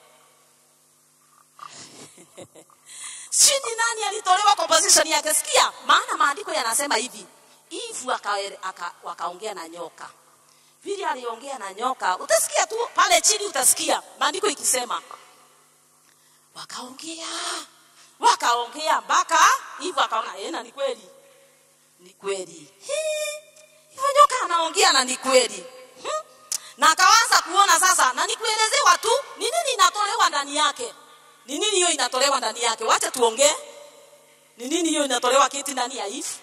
Speaker 1: Sini nani alitolewa kwa position yake? Sikia, maana maandiko yanasema hivi. Eve aka wakaongea na nyoka. Vile aliongea na nyoka, utasikia tu pale chini utasikia maandiko ikisema wakaongea. Wakaongea mpaka Eve akaona yeye ni kweli. Ni kweli. Hivyo nyoka anaongea na ni kweli. Hmm? Na akaanza kuona sasa na nikuelezewa tu ni nini inatolewa ndani yake. Ni nini hiyo inatolewa ndani yake? Wacha tuongee. Ni nini hiyo inatolewa kiti ndani ya Eve?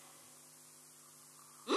Speaker 1: Hmm?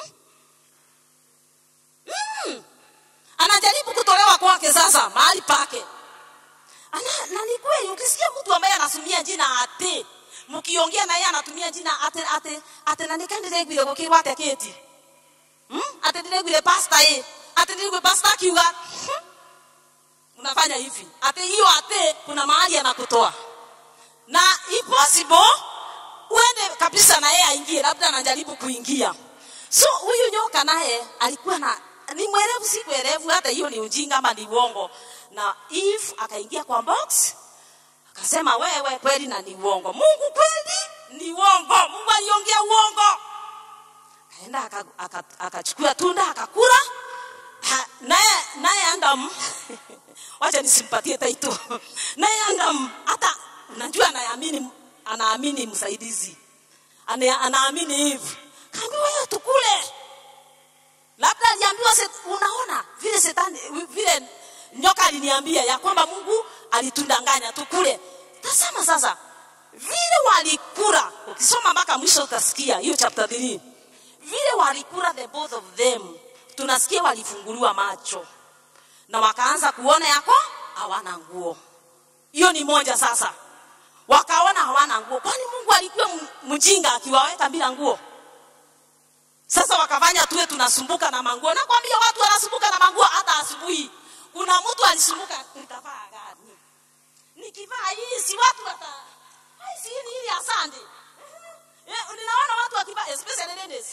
Speaker 1: Hmm. Anajaribu kutolewa kwake sasa mahali pake. Ana na ni kweli ukisikia mtu ambaye anasumia jina ate, mkiongea na yeye anatumia jina ate ate ate na nikandire gwire gukirwa ate keti. Hmm? Ate ndire gwire pastor eh. Ate ndire gwire pastor kiuga. Unafanya hivi. Ate hiyo ate kuna mahali anakutoa. Na impossible uende kabisa na yeye aingie, labda anajaribu kuingia. So huyu nyoka naye alikuwa na ni mwerevu si mwerevu, hata hiyo ni ujinga ama ni uongo. Na if akaingia kwa box akasema wewe kweli na ni uongo. Mungu kweli ni uongo. Mungu aliongea uongo. Kaenda akachukua aka tunda akakula. Naye naye Adam wacha nisimpatie title. Naye Adam hata unajua anaamini anaamini msaidizi. Ana, anaamini hivi. Kaambiwa wewe tukule. Labda aliambiwa unaona vile setani vile nyoka aliniambia ya kwamba Mungu alitundanganya tukule. Tazama sasa vile walikula, ukisoma mpaka mwisho utasikia hiyo chapter three. Vile walikula the both of them, tunasikia walifunguliwa macho na wakaanza kuona yako hawana nguo. Hiyo ni moja sasa. Wakaona hawana nguo. Kwani Mungu alikuwa mjinga akiwaweka bila nguo? Sasa wakafanya tuwe tunasumbuka na manguo. Nakwambia watu wanasumbuka na manguo hata asubuhi. Kuna mtu alisumbuka nitavaa gani? Nikivaa hii si watu hata hai si hii ili asante. Eh, unaona watu wakivaa especially ladies.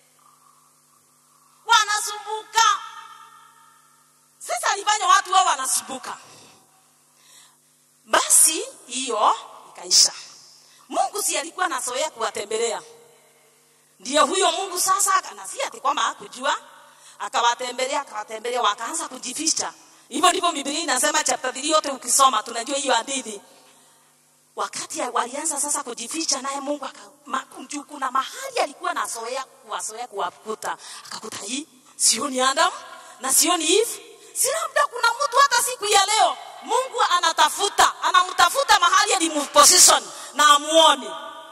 Speaker 1: Wanasumbuka. Sasa alifanya watu wao wanasumbuka. Basi hiyo ikaisha. Mungu si alikuwa anazoea kuwatembelea. Ndio huyo Mungu sasa akanasia ati kwamba hakujua, akawatembelea akawatembelea wakaanza kujificha. Hivyo ndivyo Biblia inasema chapter three yote ukisoma tunajua hiyo hadithi. Wakati walianza sasa kujificha naye Mungu akamjua kuna mahali alikuwa anazoea kuwazoea kuwakuta. Akakuta hii sioni Adam na sioni Eve. Si labda kuna mtu hata siku ya leo Mungu anatafuta, anamtafuta mahali alimuposition na amuone.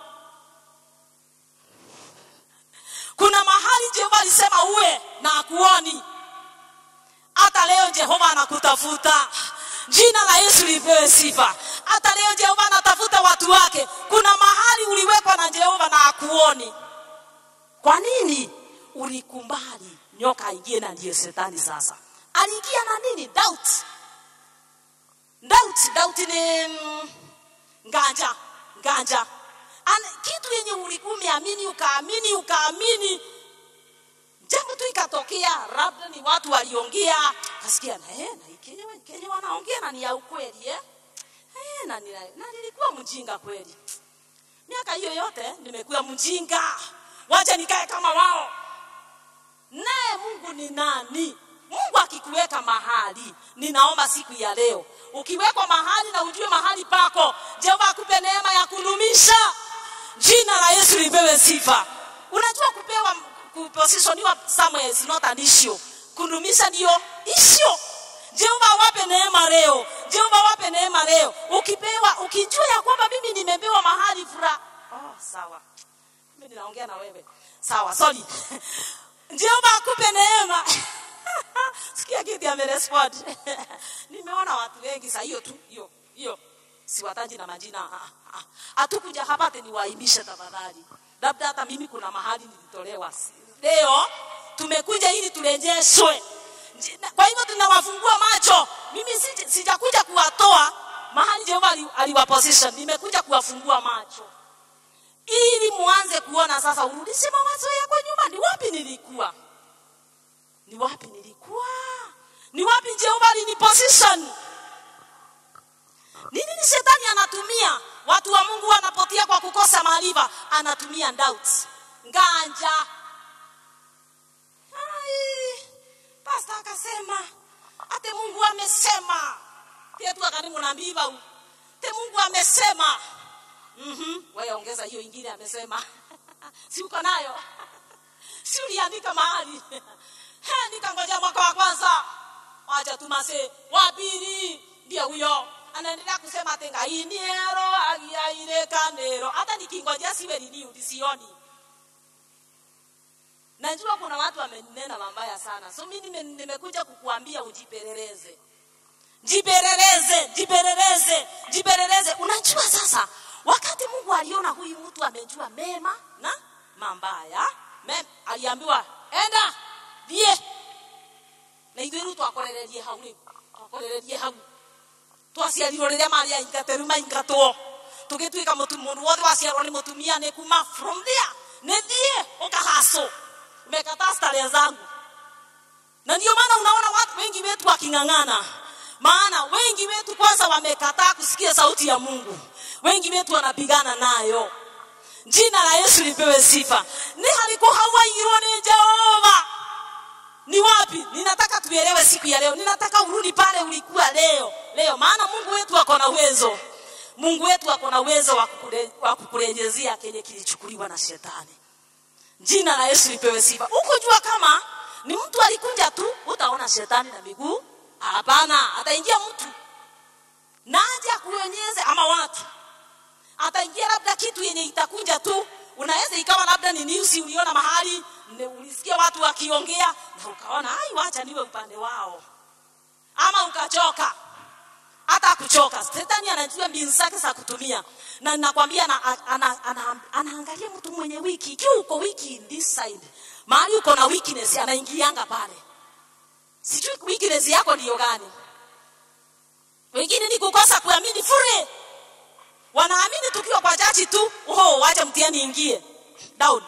Speaker 1: Kuna mahali Jehova alisema uwe na akuoni. Hata leo Jehova anakutafuta. Jina la Yesu lipewe sifa. Hata leo Jehova anatafuta watu wake. Kuna mahali uliwekwa na Jehova na akuoni. Kwa nini? Ulikubali nyoka ingie na ndiye shetani sasa. Aliingia na nini? Doubt. Doubt, doubt ni nganja, nganja. Ana kitu yenye ulikuwa umeamini ukaamini ukaamini. Jambo tu ikatokea, labda ni watu waliongea, kasikia na eh na Kenya Kenya wanaongea na ni ya ukweli eh. Eh na ni na nilikuwa mjinga kweli. Miaka hiyo yote nimekuwa mjinga. Wacha nikae kama wao. Naye Mungu ni nani? Mungu akikuweka mahali, ninaomba siku ya leo, ukiwekwa mahali na ujue mahali pako, Jehova akupe neema ya kudumisha. Jina la Yesu lipewe sifa. Unajua kupewa kupositioniwa somewhere is not an issue. Kudumisha ndio issue. Jehova wape neema leo. Jehova wape neema leo. Ukipewa, ukijua ya kwamba mimi nimepewa mahali furaha. Oh, sawa. Mimi ninaongea na wewe. Sawa, sorry. Jehova akupe neema. Sikia kitu amerespond. Nimeona watu wengi sasa hiyo tu, hiyo, hiyo. Siwataji na majina. Hatukuja hapa ati niwaimbishe tafadhali. Labda hata mimi kuna mahali nilitolewa. Leo tumekuja ili turejeshwe. Kwa hivyo tunawafungua macho. Mimi sijakuja kuwatoa mahali Jehova aliwaposition. Nimekuja kuwafungua macho. Ili muanze kuona sasa, urudishe mawazo yako nyuma. Ni wapi nilikuwa? Ni wapi nilikuwa? Ni wapi Jehova aliniposition? Nini ni shetani anatumia? Watu wa Mungu wanapotea kwa kukosa maarifa, anatumia doubt. Nganja. Ai, pastor akasema, ate Mungu amesema. Pia tu akanimu naambiwa, ate Mungu amesema. Mhm, wewe ongeza hiyo ingine amesema. Si uko nayo? Si uliandika mahali? He, nikangoja mwaka wa kwanza. Wacha tumase, wa pili ndio huyo. Anaendelea kusema tenga iniero agia ile kanero. Hata nikingojea siwe nini udisioni. Najua kuna watu wamenena mabaya sana. So mimi nimekuja kukuambia ujipeleleze. Jipeleleze, jipeleleze, jipeleleze. Unajua sasa wakati Mungu aliona huyu mtu amejua mema na mambaya, mem aliambiwa enda die na ithiru twakorererie hau ni twakorererie hau twasiarirorere maria ingateruma ingatwo tugituika mutu mundu wothe waciarwo ni mutumia ni kuma from there ne die ukahaso umekata stare zangu. Na ndio maana unaona watu wengi wetu wakingangana, maana wengi wetu kwanza wamekataa kusikia sauti ya Mungu, wengi wetu wanapigana nayo. Jina la Yesu lipewe sifa. Ni haliko hawairwo ni Jehova. Ni wapi? Ninataka tuelewe siku ya leo. Ninataka urudi pale ulikuwa leo. Leo maana Mungu wetu ako na uwezo. Mungu wetu ako na uwezo wa kukurejezea kile kilichukuliwa na shetani. Jina la Yesu lipewe sifa. Ukujua kama ni mtu alikuja tu utaona shetani na miguu? Hapana, ataingia mtu. Naje akuonyeze ama watu. Ataingia labda kitu yenye itakunja tu. Unaweza ikawa labda ni news uliona mahali, ulisikia watu wakiongea na ukaona ai wacha niwe upande wao. Ama ukachoka. Hata kuchoka. Shetani anajua mbinu zake za kutumia. Na ninakwambia anaangalia ana, ana, ana, ana mtu mwenye wiki, ikiwa uko wiki in this side. Mahali uko na weakness anaingianga pale. Sijui weakness yako ndio gani. Wengine ni kukosa kuamini fure. Wanaamini tukiwa kwa chachi tu, oh wacha mtihani ingie. Down.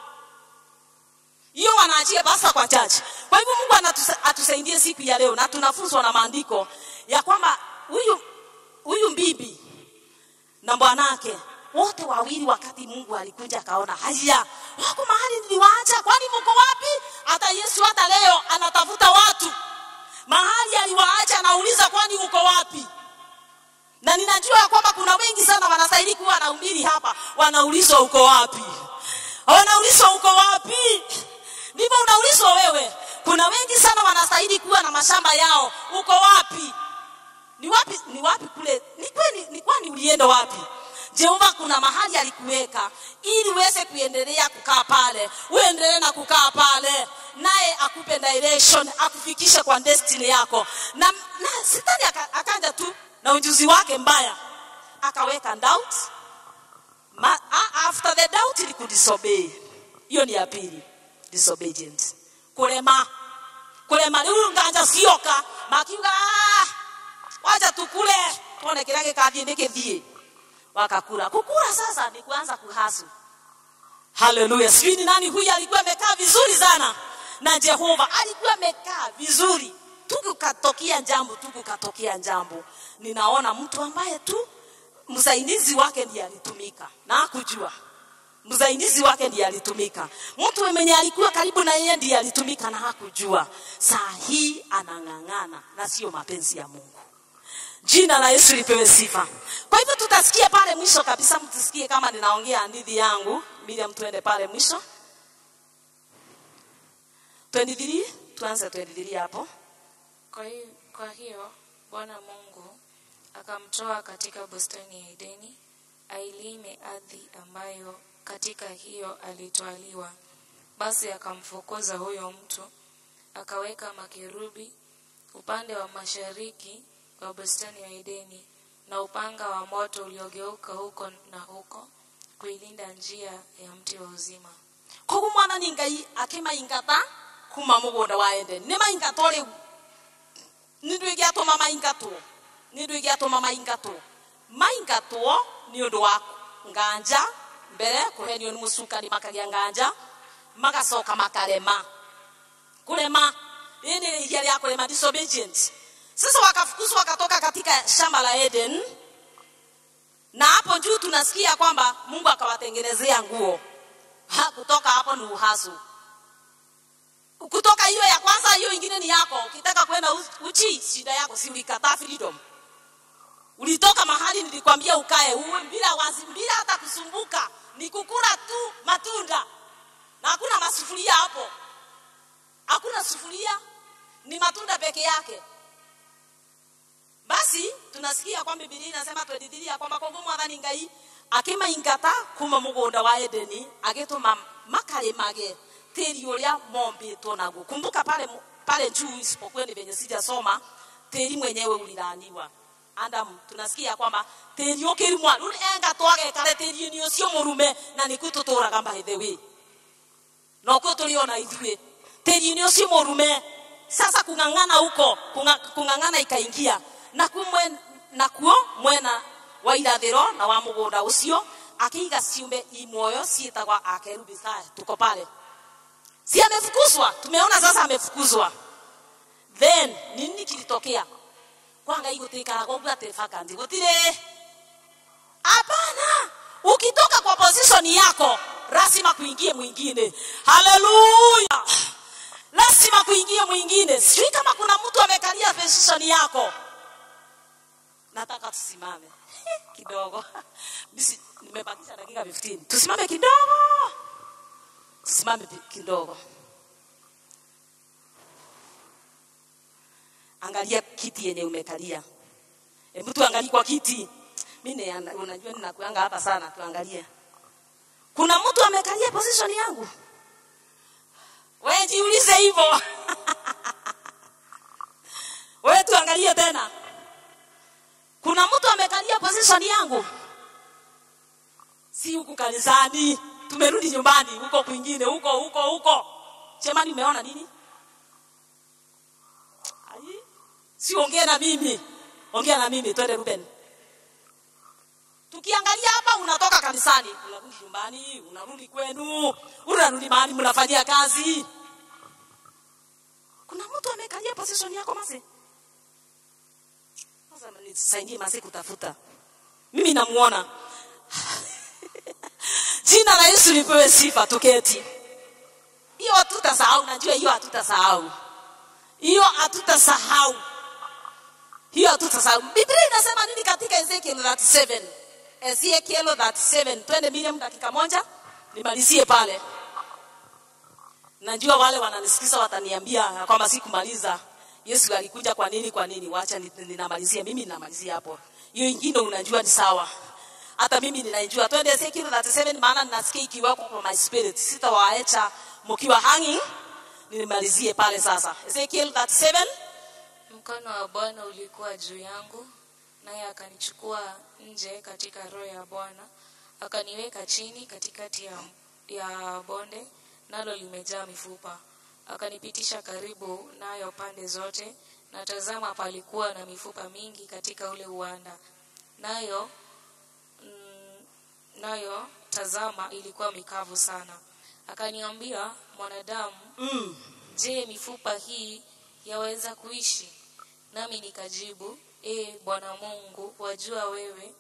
Speaker 1: Hiyo wanaachia basa kwa chachi. Kwa hivyo Mungu atusaidie siku ya leo na tunafunzwa na maandiko ya kwamba huyu huyu bibi na bwanake wote wawili wakati Mungu alikuja akaona haya wako mahali niliwaacha, kwani mko wapi? Hata Yesu hata leo anatafuta watu mahali aliwaacha, anauliza kwani uko wapi? Na ninajua kwamba kuna wengi sana wanastahili kuwa wanahubiri hapa, wanaulizwa uko wapi? Wanaulizwa uko wapi? Ndivyo unaulizwa wewe. Kuna wengi sana wanastahili kuwa na mashamba yao, uko wapi? Ni wapi ni wapi kule? Ni kwani ni kwani ulienda wapi? Jehova kuna mahali alikuweka ili uweze kuendelea kukaa pale. Uendelee na kukaa pale. Naye akupe direction, akufikisha kwa destiny yako. Na, na shetani akaja tu na ujuzi wake mbaya. Akaweka doubt. Ma, after the doubt he could disobey. Hiyo ni ya pili. Disobedience. Kulema. Kulema leo nganja sioka. Makiuga wacha tukule. Tuone kile kazi ndike dhie. Wakakula. Kukula sasa ni kuanza kuhasu. Hallelujah. Sijui ni nani huyu alikuwa amekaa vizuri sana na Jehova alikuwa amekaa vizuri. Tukukatokea jambo, tukukatokea jambo. Ninaona mtu ambaye tu msaidizi wake ndiye alitumika na hakujua. Msaidizi wake ndiye alitumika. Mtu mwenye alikuwa karibu na yeye ndiye alitumika na hakujua. Saa hii anang'ang'ana na sio mapenzi ya Mungu. Jina la Yesu lipewe sifa. Kwa hivyo tutasikia pale mwisho kabisa, mtisikie kama ninaongea hadithi yangu. Miriam tuende pale mwisho. twenty-three, tuanze twenty-three hapo.
Speaker 2: Kwa hiyo, kwa hiyo Bwana Mungu akamtoa katika bustani ya Edeni ailime ardhi ambayo katika hiyo alitwaliwa. Basi akamfukuza huyo mtu, akaweka makerubi upande wa mashariki wa bustani ya Edeni na upanga wa moto uliogeuka huko na huko kuilinda njia ya mti wa uzima.
Speaker 1: Kogu mwana ni Ngai akima ingata kuma mugunda wa Edeni. Nema ingatole nindwige atoma maingato. Nindwige atoma maingato. Maingato ni undu wa nganja mbere kuhenio ni musukani makagia nganja magasoka makarema. Kulema ini yale ya kulema disobedience. Sasa wakafukuzwa wakatoka katika shamba la Eden. Na hapo juu tunasikia kwamba Mungu akawatengenezea nguo. Ha, kutoka hapo ni uhasu. Kutoka hiyo ya kwanza hiyo ingine ni yako. Ukitaka kwenda uchi shida yako, si ulikataa freedom. Ulitoka mahali nilikwambia ukae uwe bila wazi, bila hata kusumbuka, ni kukula tu matunda. Na hakuna masufuria hapo. Hakuna sufuria, ni matunda peke yake. Basi tunasikia kwamba Biblia inasema twenty-three kwamba kwa Mwathani Ngai akima ingata kuma mugunda wa Edeni agetuma makale mage teri uria mombitwo naguo. Kumbuka pale pale juu isipokuwa ni venye sijasoma, teri mwenyewe ulilaniwa. Adam tunasikia kwamba terio kirimwa nuni enga twage kale terio ni osio murume na nikututura gamba by the way no kutuliona idwe terio ni osio murume sasa kungangana huko kungangana ikaingia na kumwe na kuo mwena wa irathiro na wa mugunda ucio akiiga ciumbe imoyo ciitagwa akerubi sai tuko pale si amefukuzwa tumeona sasa amefukuzwa then nini kilitokea kwanga igutikara kwa bwate fakandi gutire hapana ukitoka kwa position yako lazima kuingie mwingine haleluya lazima kuingie mwingine sio kama kuna mtu amekalia position yako nataka tusimame kidogo bisi nimebakisha dakika fifteen tusimame kidogo tusimame kidogo angalia kiti yenye umekalia hebu tuangalie kwa kiti mimi unajua ninakuanga hapa sana tuangalie kuna mtu amekalia position yangu wewe jiulize hivyo wewe tuangalie tena kuna mtu amekalia position yangu si huko kanisani tumerudi nyumbani huko kwingine huko huko huko jamani umeona nini ai si ongea na mimi ongea na mimi twende Ruben tukiangalia hapa unatoka kanisani unarudi nyumbani unarudi kwenu unarudi mahali mnafanyia kazi kuna mtu amekalia position yako mase sasa nisaidie mase kutafuta mimi namuona jina la Yesu lipewe sifa tuketi hiyo hatutasahau najua hiyo hatutasahau hiyo hatutasahau hiyo hatutasahau Biblia inasema nini katika Ezekiel thirty-seven Ezekiel thirty-seven twende milioni dakika moja nimalizie pale najua wale wananisikiza wataniambia kwamba sikumaliza Yesu alikuja kwa nini kwa nini wacha ninamalizia mimi ninamalizia hapo hiyo nyingine unajua ni sawa hata mimi ninaijua twende Ezekiel thirty-seven maana ninasikia ikiwako kwa my spirit sitawaacha mkiwa hanging nimalizie pale sasa Ezekiel thirty-seven
Speaker 2: mkono wa Bwana ulikuwa juu yangu naye akanichukua nje katika roho ya Bwana akaniweka chini katikati ya ya bonde nalo limejaa mifupa akanipitisha karibu nayo pande zote na tazama palikuwa na mifupa mingi katika ule uwanda nayo mm, nayo tazama ilikuwa mikavu sana akaniambia mwanadamu mm. je mifupa hii yaweza kuishi nami nikajibu e Bwana Mungu wajua wewe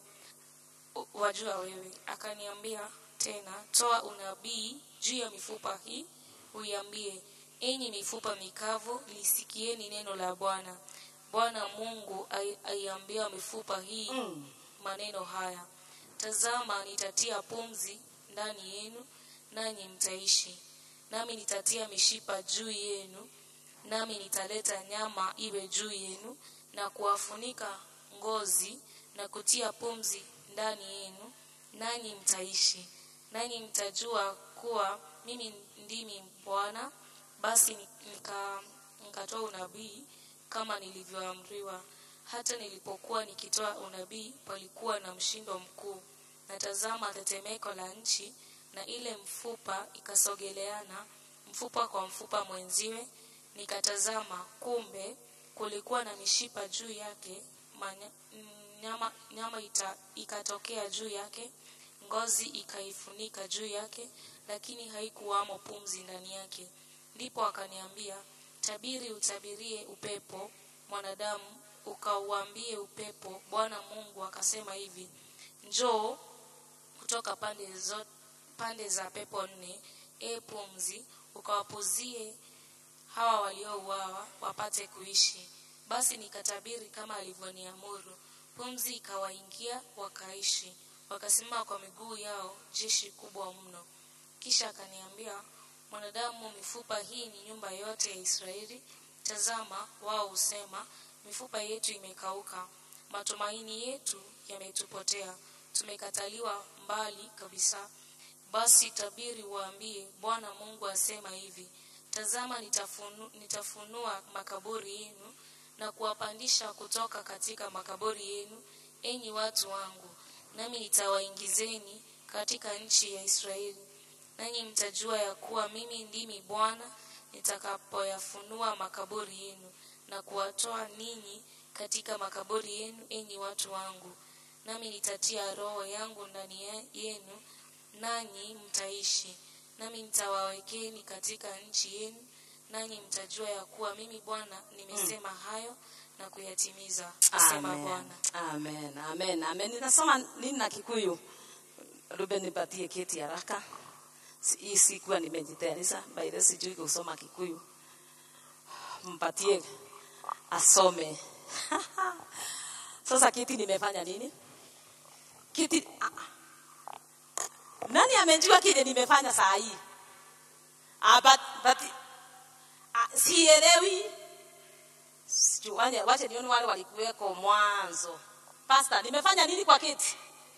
Speaker 2: wajua wewe akaniambia tena toa unabii juu ya mifupa hii uiambie enyi mifupa mikavu lisikieni neno la Bwana Bwana Mungu aiambia mifupa hii mm. maneno haya tazama nitatia pumzi ndani yenu nanyi mtaishi nami nitatia mishipa juu yenu nami nitaleta nyama iwe juu yenu na kuwafunika ngozi na kutia pumzi ndani yenu nanyi mtaishi nanyi mtajua kuwa mimi ndimi Bwana basi nika nikatoa unabii kama nilivyoamriwa hata nilipokuwa nikitoa unabii palikuwa na mshindo mkuu na tazama tetemeko la nchi na ile mfupa ikasogeleana mfupa kwa mfupa mwenziwe nikatazama kumbe kulikuwa na mishipa juu yake manya, nyama nyama ita, ikatokea juu yake ngozi ikaifunika juu yake lakini haikuwamo pumzi ndani yake ndipo akaniambia tabiri utabirie upepo mwanadamu ukauambie upepo Bwana Mungu akasema hivi njoo kutoka pande zote pande za pepo nne e pumzi ukawapuzie hawa waliouawa wapate kuishi basi nikatabiri kama alivyoniamuru pumzi ikawaingia wakaishi wakasimama kwa miguu yao jeshi kubwa mno kisha akaniambia mwanadamu mifupa hii ni nyumba yote ya Israeli tazama wao husema mifupa yetu imekauka matumaini yetu yametupotea tumekataliwa mbali kabisa basi tabiri waambie Bwana Mungu asema hivi tazama nitafunu, nitafunua makaburi yenu na kuwapandisha kutoka katika makaburi yenu, enyi watu wangu, nami nitawaingizeni katika nchi ya Israeli. Nanyi mtajua ya kuwa mimi ndimi Bwana, nitakapoyafunua makaburi yenu na kuwatoa ninyi katika makaburi yenu, enyi watu wangu. Nami nitatia roho yangu ndani yenu, nanyi mtaishi. Nami nitawawekeni katika nchi yenu, nanyi mtajua ya kuwa mimi Bwana nimesema hayo na kuyatimiza, asema Bwana.
Speaker 1: Amen. Amen. Amen. Ninasoma nini na Kikuyu? Ruben nipatie kiti haraka. Hii sikuwa nimejitayarisha, baada sijui kusoma Kikuyu. Mpatie asome. Sasa kiti nimefanya nini? Kiti ah. Nani amejua kile nimefanya saa hii? Ah, but but ah, sielewi. Sijui, wacha nione wale walikuweko mwanzo. Pastor, nimefanya nini kwa kiti?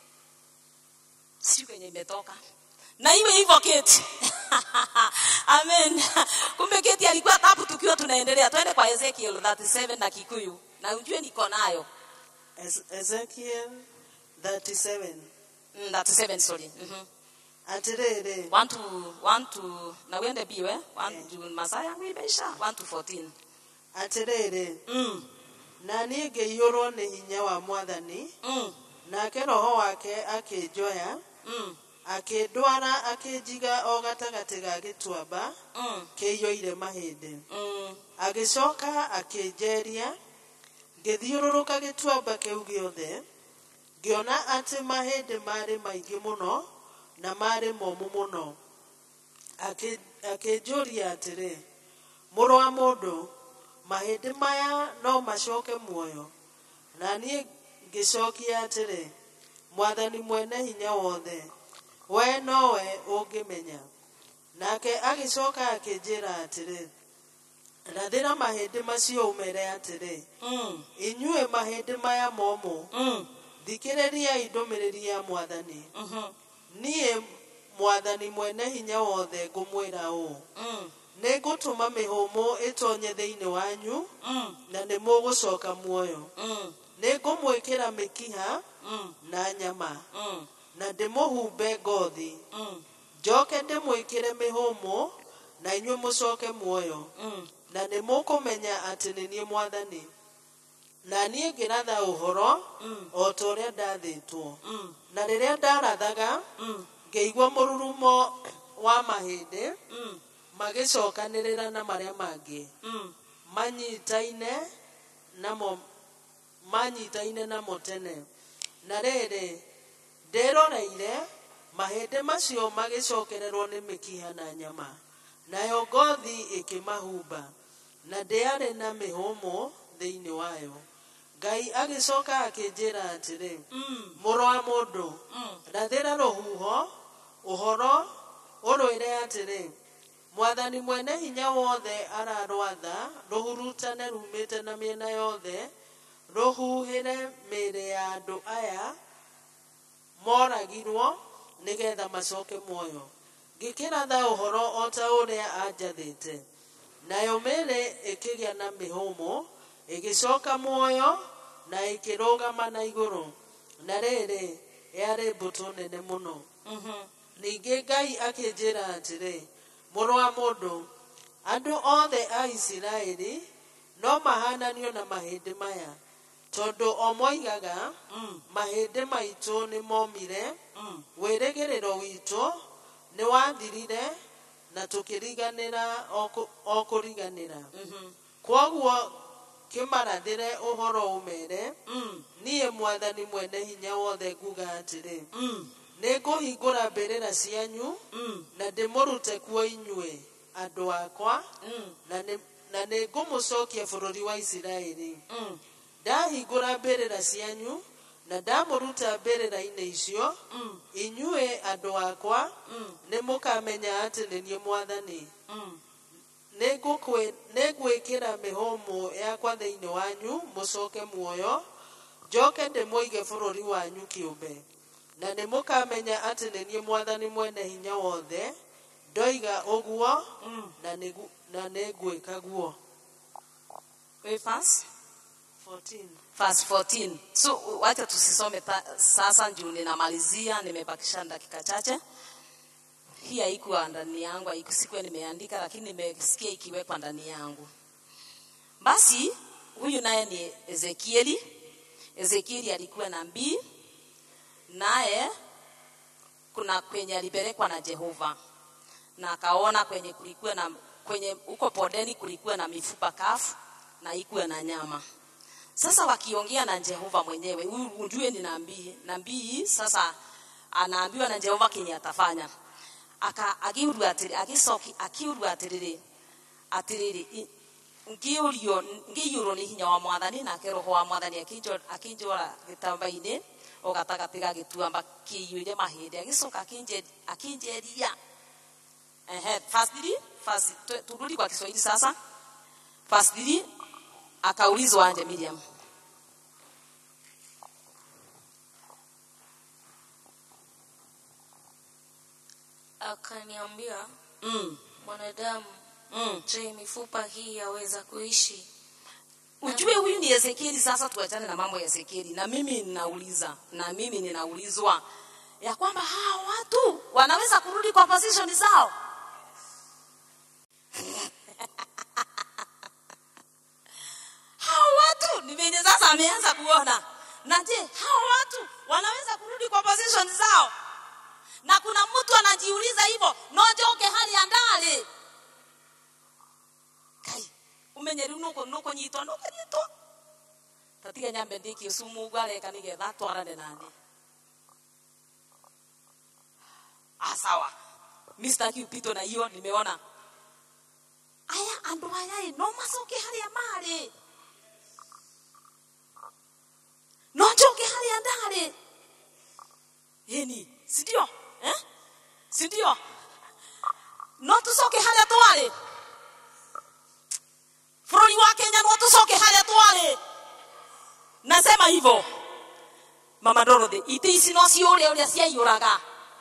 Speaker 1: Sijui kwenye imetoka. Na iwe hivyo kiti. Amen. Kumbe kiti alikuwa hapo tukiwa tunaendelea. Twende kwa Ezekiel thirty-seven na Kikuyu. Na ujue niko nayo.
Speaker 3: Ezekiel thirty-seven.
Speaker 1: Mm, thirty-seven, sorry. Mhm.
Speaker 3: Atirere.
Speaker 1: one to one to na wende biwe one to Masaya ngibesha one to fourteen.
Speaker 3: Atirere.
Speaker 1: Mm.
Speaker 3: Na niĩ yoro nĩ hinya wa Mwathani.
Speaker 1: Mm.
Speaker 3: Nake roho wake akĩnjoya.
Speaker 1: Mm.
Speaker 3: Akĩndwara akĩnjiga o gatagatĩ ga gĩtuamba.
Speaker 1: Mm.
Speaker 3: Kĩiyũire mahĩndĩ.
Speaker 1: Mm.
Speaker 3: Agĩcoka akĩnjeria. Ngĩthiũrũrũka gĩtuamba kĩu gĩothe. Ngĩona atĩ mahĩndĩ marĩ maingĩ mũno na marĩ momũ mũno. Akĩnjũria atĩrĩ, mũrũ wa mũndũ, mahĩndĩ maya no macoke muoyo? Na niĩ ngĩcokia atĩrĩ, Mwathani mwene hinya wothe, we nowe ũngĩmenya. Nake agĩcoka akĩnjĩra atĩrĩ, rathĩra mahĩndĩ macio ũmere atĩrĩ, inyuĩ mahĩndĩ maya momũ, thikĩrĩriai ndũmĩrĩri ya Mwathani. Niĩ Mwathani mwene hinya wothe ngũmwĩra ũũ, nĩ ngũtũma mĩhũmũ ĩtonye thĩinĩ wanyu, na nĩ mũgũcoka muoyo. Nĩ ngũmwĩkĩra mĩkiha na nyama, na ndĩmũhumbe ngothi. Njoke ndĩmwĩkĩre mĩhũmũ, na inyuĩ mũcoke muoyo. Na nĩ mũkũmenya atĩ nĩ niĩ Mwathani. Na niĩ ngĩratha ũhoro o ta ũrĩa ndathĩtwo. Na rĩrĩa ndarathaga, ngĩigua mũrurumo wa mahĩndĩ magĩcokanĩrĩra na marĩa mangĩ, manyitaine namo manyitaine namo tene. Na rĩrĩ, ndĩroreire mahĩndĩ macio magĩcokererwo nĩ mĩkiha na nyama, nayo ngothi ĩkĩmahumba, na ndĩarĩ na mĩhũmũ thĩinĩ wayo. Ngai agĩcoka akĩnjĩra atĩrĩ, mũrũ wa mũndũ, rathĩra rũhuho ũhoro ũrũĩre atĩrĩ, Mwathani mwene hinya wothe ararwatha rũhurutane rumĩte na mĩena yothe, rũhuhĩre mĩĩrĩ ya andũ aya moragirwo nĩgetha macoke muoyo. Ngĩkĩratha ũhoro o ta ũrĩa anjathĩte, nayo mĩĩrĩ ĩkĩgĩa na mĩhũmũ, ĩgĩcoka muoyo na ĩkĩrũgama na igũrũ. Na rĩrĩ, yarĩ mbũtũ nene mũno. Ningĩ Ngai akĩnjĩra atĩrĩ, mũrũ wa mũndũ, andũ othe a Isiraeli no mahananio na mahĩndĩ maya, tondũ o moigaga, mahĩndĩ maitũ nĩ momire, wĩrĩgĩrĩro witũ nĩ wathirire, na tũkĩriganĩra o kũriganĩra. Kwoguo kĩmarathĩre ũhoro ũmere, niĩ Mwathani mwene hinya wothe nguga atĩrĩ, nĩ ngũhingũra mbĩrĩra cianyu, na ndĩmũrute kuo inyuĩ andũ akwa, na nĩ ngũmũcokia bũrũri wa Isiraeli. Ndahingũra mbĩrĩra cianyu, na ndamũruta mbĩrĩra-inĩ icio, inyuĩ andũ akwa, nĩ mũkamenya atĩ nĩ niĩ Mwathani. Nĩ ngwĩkĩra mĩhũmũ yakwa thĩinĩ wanyu, mũcoke muoyo, njoke ndĩmũige bũrũri wanyu kĩũmbe. Na nĩ mũkamenya atĩ nĩ niĩ Mwathani mwene hinya wothe, ndoiga ũguo, na nĩ ngwĩka guo.
Speaker 1: We fast?
Speaker 3: fourteen.
Speaker 1: Verse fourteen. So wacha tusisome sasa juu ninamalizia, nimebakisha dakika chache. Hii haikuwa ndani yangu, haikuwa nimeandika, lakini nimesikia ikiwekwa ndani yangu. Basi huyu naye ni Ezekieli. Ezekieli alikuwa nabii, naye kuna kwenye alipelekwa na Jehova, na akaona kwenye kulikuwa na kwenye uko podeni kulikuwa na mifupa kafu na ikuwa na nyama. Sasa wakiongea na Jehova mwenyewe, huyu ujue ni nabii. Nabii sasa anaambiwa na Jehova kenye atafanya. Aka akiuru atiri akisoki akiuru atiriri atiriri ngiurio ngiyuro ni hinya wa mwathani na keroho wa mwathani akinjo akinjora gitambaine ogatagatiga gituamba kiyuire mahinde agisoka akinje akinjeria ehe first three first turudi kwa Kiswahili sasa. First three akaulizwa anje Miriam,
Speaker 2: akaniambia
Speaker 1: mm
Speaker 2: mwanadamu,
Speaker 1: mm
Speaker 2: je, mifupa hii yaweza kuishi?
Speaker 1: Ujue huyu ni Ezekieli. Sasa tuachane na mambo ya Ezekieli, na mimi ninauliza na mimi ninaulizwa ya kwamba hao watu wanaweza kurudi kwa position zao. Hao watu ni venye sasa ameanza kuona. Na je, hao watu wanaweza kurudi kwa position zao? Na kuna mtu anajiuliza hivyo, nojoke hali andale. Kai, umenyeri nuko nuko nyitwa nuko nyitwa. Tatika nyambe ndiki sumu gwale kanige that warane nani. Asawa. Mister Kipito na hiyo nimeona. Aya andu aya no masoke hali ya mali. Nojoke hali andale. Yeni, sindio? Eh? Sindio? Notusoke hali atwale. Furoni wa Kenya notusoke hali atwale. Nasema hivyo. Mama Dorothy, ite isi no si ore ore sia yuraga.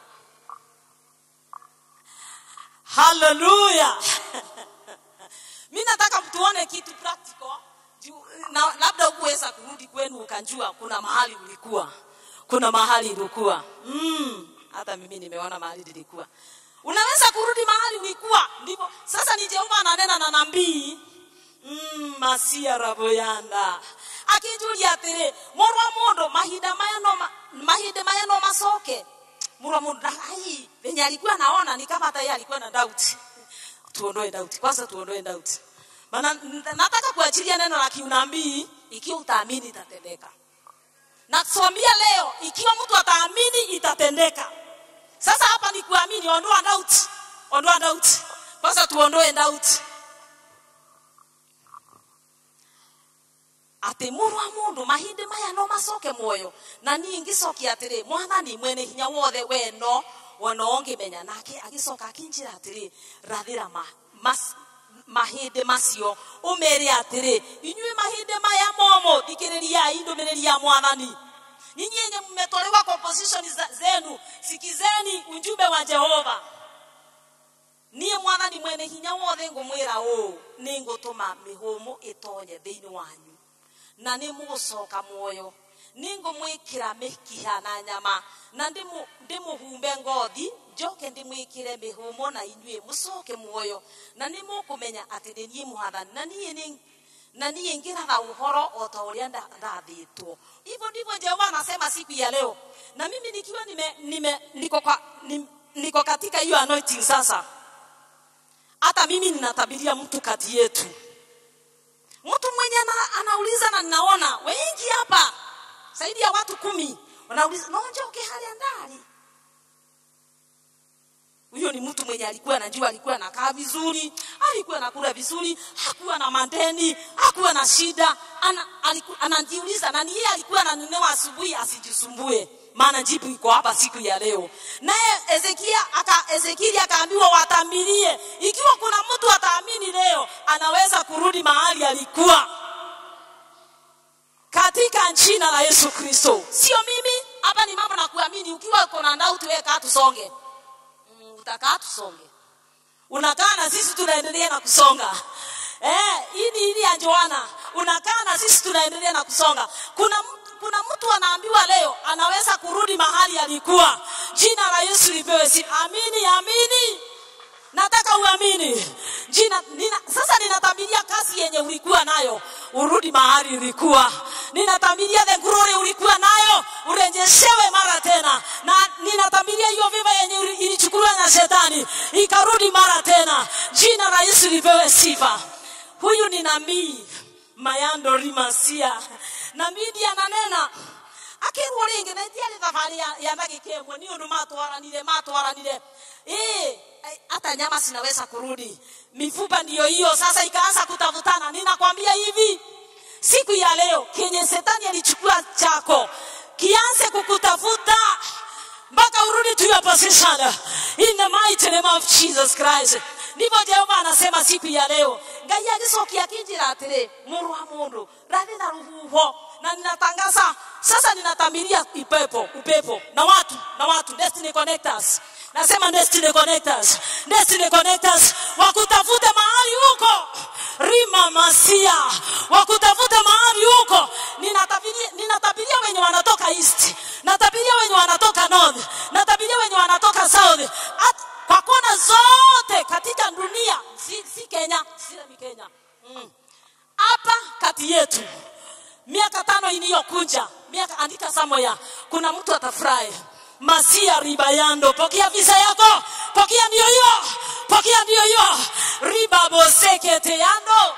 Speaker 1: Hallelujah. Mimi nataka mtuone kitu practical. Na labda uweza kurudi kwenu ukanjua kuna mahali ulikuwa. Kuna mahali ulikuwa. Mm, hata mimi nimeona mahali nilikuwa. Unaweza kurudi mahali ulikuwa. Ndipo sasa ni Jehova ananena na nabii. Mm, masia raboyanda. Akinjulia tere, morwa mondo mahida maya no mahida maya no masoke. Morwa mondo ai, venye alikuwa naona ni kama hata yeye alikuwa na doubt. Tuondoe doubt. Kwanza tuondoe doubt. Maana nataka kuachilia neno la kiunabii, ikiwa utaamini itatendeka. Na kusambia leo, ikiwa mtu ataamini itatendeka. Sasa hapa ni kuamini, ondoa doubt. Ondoa doubt. Kwanza tuondoe doubt. Ate murwa mundu mahinde maya no masoke moyo na ningi soki atire mwathani mwene hinya wothe weno wononge menya nake agisoka akinjira atire rathira ma mas, mahinde macio umere atire inywe mahinde maya momo dikiriria indomereria mwathani ninyi yenye mmetolewa kwa position zenu sikizeni ujumbe wa Jehova. Niye mwathani mwene hinya wothe ngumwira o ningutuma mihumo itonye thiini wanyu na nimugucoka moyo ningumwikira mikiha na nyama na ndimu ndimuhumbe ngothi njoke ndimwikire mihumo na inywe mucoke moyo na nimukumenya ati niye mwathani na niye ni na niye ngiratha uhoro o ta uria ndathitwo. Hivyo ndivyo Jehova anasema siku ya leo. Na mimi nikiwa nime, nime niko kwa, nim, niko katika hiyo anointing sasa. Hata mimi ninatabiria mtu kati yetu. Mtu mwenye ana, anauliza na ninaona wengi hapa zaidi ya watu kumi wanauliza nojoke hali andali. Huyo ni mtu mwenye alikuwa anajua, alikuwa anakaa vizuri, alikuwa anakula vizuri, hakuwa na mandeni, hakuwa na shida. Ana alikuwa anajiuliza na yeye alikuwa ananenewa asubuhi asijisumbue. Maana jibu iko hapa siku ya leo. Naye Ezekia aka Ezekieli akaambiwa watambirie ikiwa kuna mtu ataamini leo anaweza kurudi mahali alikuwa. Katika jina la Yesu Kristo. Sio mimi, hapa ni mambo na kuamini. Ukiwa uko na doubt wewe kaa tusonge. Mm, utakaa tusonge. Unakaa na sisi tunaendelea na kusonga. Eh, hii ni ile ya Joana. unakaa na sisi tunaendelea na kusonga. Kuna kuna mtu anaambiwa leo anaweza kurudi mahali alikuwa. Jina la Yesu lipewe sifa. Amini, amini. Nataka uamini. Jina nina, sasa ninatabiria kazi yenye ulikuwa nayo urudi mahali ulikuwa. Ninatabiria the glory ulikuwa nayo urejeshewe mara tena. Na ninatabiria hiyo viva yenye ilichukuliwa na shetani ikarudi mara tena. Jina la Yesu lipewe sifa. Huyu ni nabii Mayando Rimasia. Nabii ndiye ananena akiru ringi na ndiye tafari ya, ya ndagikemwe ni undu matwaranire matwaranire eh hata nyama sinaweza kurudi, mifupa ndiyo hiyo sasa ikaanza kutafutana. Ninakwambia hivi, siku ya leo kenye shetani alichukua chako kianze kukutafuta mpaka urudi to your position in the mighty name of Jesus Christ. Ndivyo Jehova anasema siku ya leo. Ngai agisokia kinjira atire muru wa mundu rathi na ruhuho. Na ninatangaza sasa, ninatamiria ipepo upepo na watu na watu destiny connectors. Nasema destiny connectors, destiny connectors wakutafute mahali huko. Rima Masia wakutafute mahali huko. Ninatabiria ninatabiria wenye wanatoka east, natabiria wenye wanatoka north, natabiria wenye wanatoka south. At, kwa kona zote katika dunia, si, si Kenya, si Kenya. Mm. Hapa kati yetu miaka tano iliyokuja, miaka andika samoya, kuna mtu atafurahi. Masia Ribayando, pokea visa yako, pokea ndio hiyo, pokea ndio hiyo. Riba boseke teando.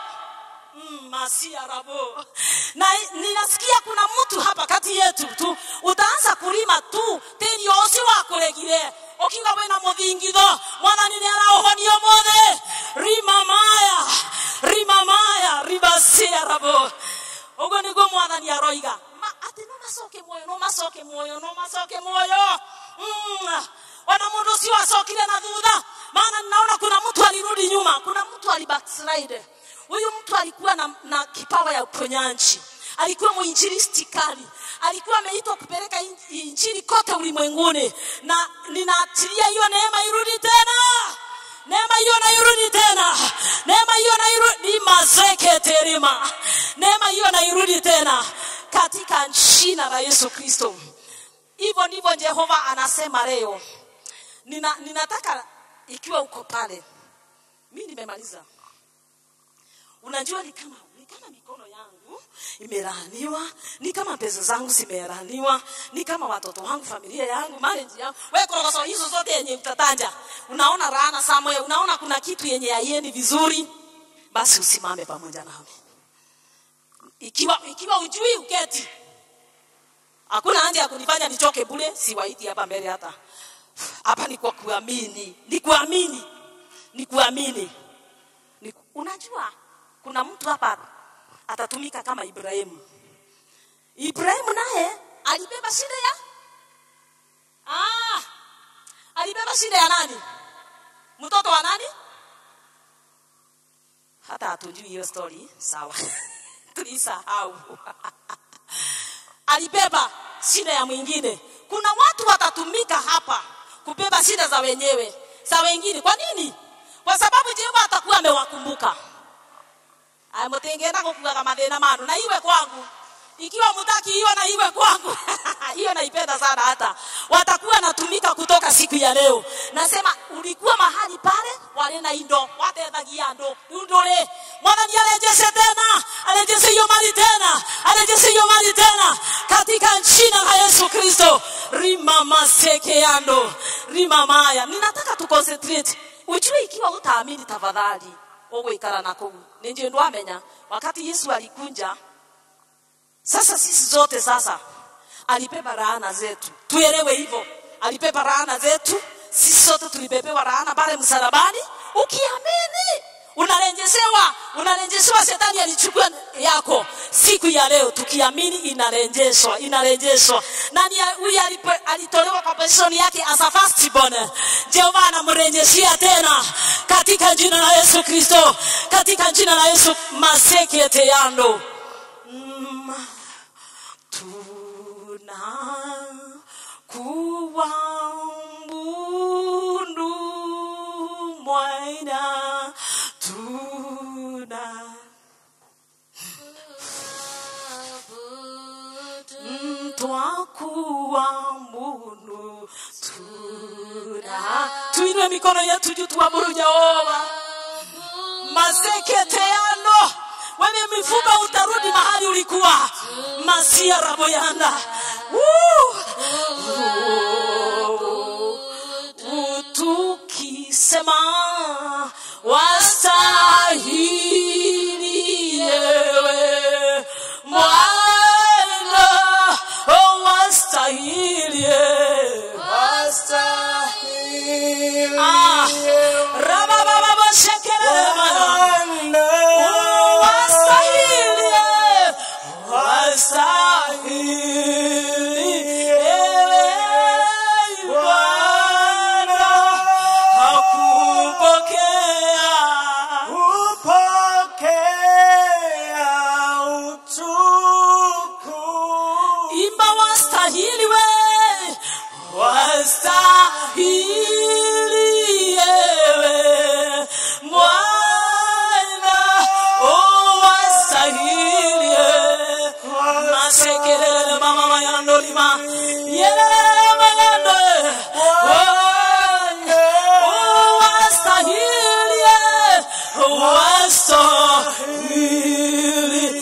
Speaker 1: Mm, Masia Rabo. Na ninasikia kuna mtu hapa kati yetu tu utaanza kulima tu teni osi wako legire. Okinga wena mothingido, mwana nini araohonio mothe. Rima Maya, Rima Maya, Ribasia Rabo. Ogo nigo mwathani aroiga ma ati no masoke moyo no masoke moyo no masoke moyo mm. Wana mundu si wasokile na thutha, maana ninaona kuna mtu alirudi nyuma, kuna mtu alibackslide. Huyu mtu alikuwa na, na kipawa ya uponyaji, alikuwa muinjilisti kali, alikuwa ameitwa kupeleka injili kote ulimwenguni. Na ninaachilia hiyo neema irudi tena, neema hiyo na irudi tena, neema hiyo na irudi mazeke terima, neema hiyo na irudi tena katika jina la Yesu Kristo. Hivyo ndivyo Jehova anasema leo. Nina, ninataka ikiwa uko pale, mimi nimemaliza. Unajua ni kama ni kama mikono yangu imelaniwa, ni kama pesa zangu zimelaniwa, ni kama watoto wangu, familia yangu, marriage yangu. Wewe korogoso hizo zote yenye mtatanja, unaona laana somewhere, unaona kuna kitu yenye haiendi vizuri, basi usimame pamoja nami. Ikiwa ikiwa ujui uketi. Hakuna haja ya kunifanya nichoke bure, siwaiti hapa mbele hata. Hapa ni kwa kuamini, ni kuamini, ni kuamini. Ni, unajua kuna mtu hapa atatumika kama Ibrahimu. Ibrahimu naye alibeba shida ya Ah! Alibeba shida ya nani? Mtoto wa nani? Hata hatujui hiyo story, sawa. Tulisahau. Alibeba shida ya mwingine. Kuna watu watatumika hapa kubeba shida za wenyewe, za wengine. Kwa nini? Kwa sababu Jehova atakuwa amewakumbuka. Amotengena kukuga madena manu na iwe kwangu. Ikiwa mtaki hiyo na iwe kwangu. Hiyo naipenda sana hata. Watakuwa natumika kutoka siku ya leo. Nasema ulikuwa mahali pale wale na indo, watethagia ndo, ndole. Mwana ni alejeshe tena, alejeshe hiyo mali tena, alejeshe hiyo mali tena katika jina la Yesu Kristo. Rima masekeando, Rima Maya. Ninataka tu concentrate. Ujue ikiwa utaamini tafadhali, wewe ikara nako. Nje ndo amenya wakati Yesu alikunja. Sasa sisi zote sasa alibeba laana zetu. Tuelewe hivyo. Alibeba laana zetu. Sisi sote tulibebewa laana pale msalabani. Ukiamini unarejeshewa, unarejeshewa. Shetani alichukua yako. Siku ya leo tukiamini inarejeshwa, inarejeshwa. Nani huyu alitolewa kwa position yake as a firstborn. Jehova anamrejeshia tena katika jina la Yesu Kristo, katika jina la Yesu maseke teyando. Mm, tuna kuambundu mwaina tuna twakuabudu tuna tuinue mikono yetu juu tuabudu Jehova. Maseketeano wewe mifupa utarudi mahali ulikuwa. Masia raboyanda utukisema wastahili yewe mwana wastahili wastahili ah raba baba bashekere mwana wastahili wastahili mwana hakupokea upokea utuku imba wastahili we wastahili yewe mwana oh wastahili masekelele mama mayando lima yele mayando oh wastahili wastahili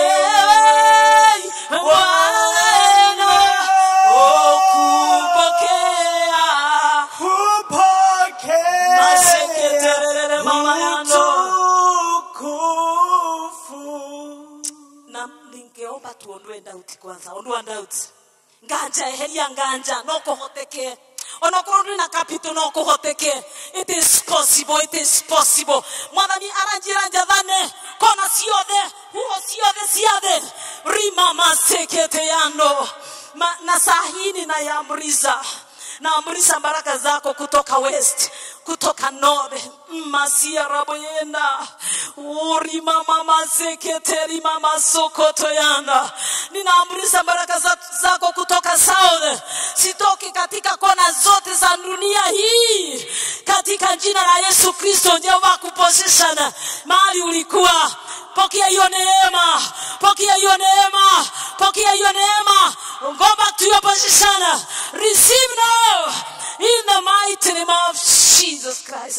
Speaker 1: mwana oh kupokea kupokea masekelele mama yando na ningeomba tuondoe doubt kwanza. Ondoa doubt. Nganja eheria nganja no kohoteke. Onokoroni na kapito no kohoteke. It is possible, it is possible. Mwadhani aranjira njadhane kona siode huo siode siade rima masekete yando Ma, na sahini na yamriza na amrisha baraka zako kutoka west kutoka north masia raboyenda uri mama maseketeri mama sokoto yanda ninaamrisha baraka zako kutoka south sitoki katika kona zote za dunia hii katika jina la Yesu Kristo. Jehova kuposition mahali ulikuwa. Pokea hiyo neema, pokea hiyo neema, pokea hiyo neema. Go back to your position. Receive now in the mighty name of Jesus Christ.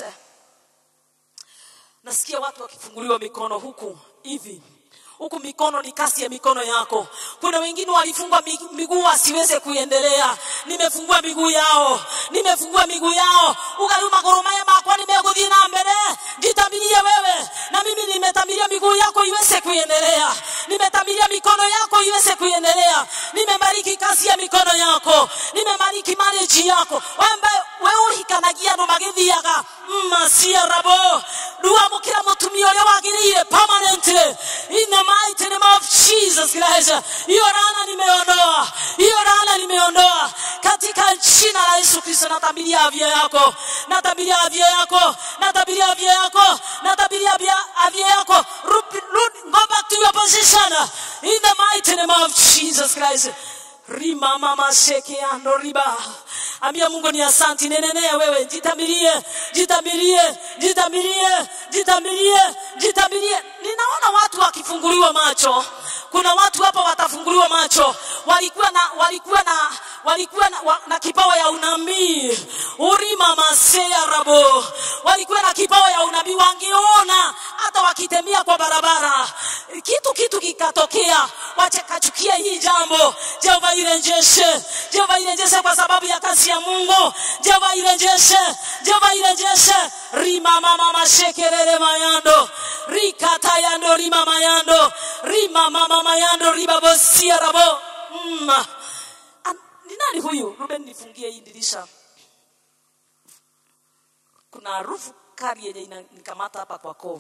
Speaker 1: Nasikia watu wakifunguliwa mikono huku hivi. Huku mikono ni kasi ya mikono yako. Kuna wengine walifungwa miguu wasiweze kuendelea. Nimefungua miguu yao. Nimefungua miguu yao. Ugaruma goromaya makwa nimegodhi na mbele. Jitamilie wewe. Na mimi nimetamilia miguu yako iweze kuendelea. Nimetamilia mikono yako iweze kuendelea. Nimebariki kasi ya mikono yako. Nimebariki marriage yako. Ambaye wewe hikanagia no magedhi yaka. Masia rabo. Dua mukira mutumio ya wagiriye permanently. In the mighty name of Jesus Christ. Hiyo rana nimeondoa. Hiyo rana nimeondoa. Katika jina la Yesu Kristo natabiria afya yako. Natabiria afya yako. Natabiria afya yako. Natabiria afya yako. Go back to your position. In the mighty name of Jesus Christ. Rima mama sheke ando riba. Ambia Mungu ni asante. Nenenea wewe. Jitamilie. Jitamilie. Jitamilie. Jitamilie. Jitamilie. Ninaona watu wakifunguliwa macho. Kuna watu hapa watafunguliwa macho. Walikuwa na walikuwa na walikuwa na, wa, na kipawa ya unabii. Urima masea rabo. Walikuwa na kipawa ya unabii, wangeona hata wakitembea kwa barabara. Kitu kitu kikatokea, wachakachukia hii jambo. Jehova irejeshe. Jehova irejeshe kwa sababu ya kazi ya Mungu. Jehova irejeshe. Jehova irejeshe. Rima mama mashekerere mayando. Rikata yando rima mayando. Rima mama mayando riba bosia rabo. Mm. Ni nani huyu? Ruben nifungie hii dirisha. Kuna harufu kali yenye inanikamata hapa kwa koo.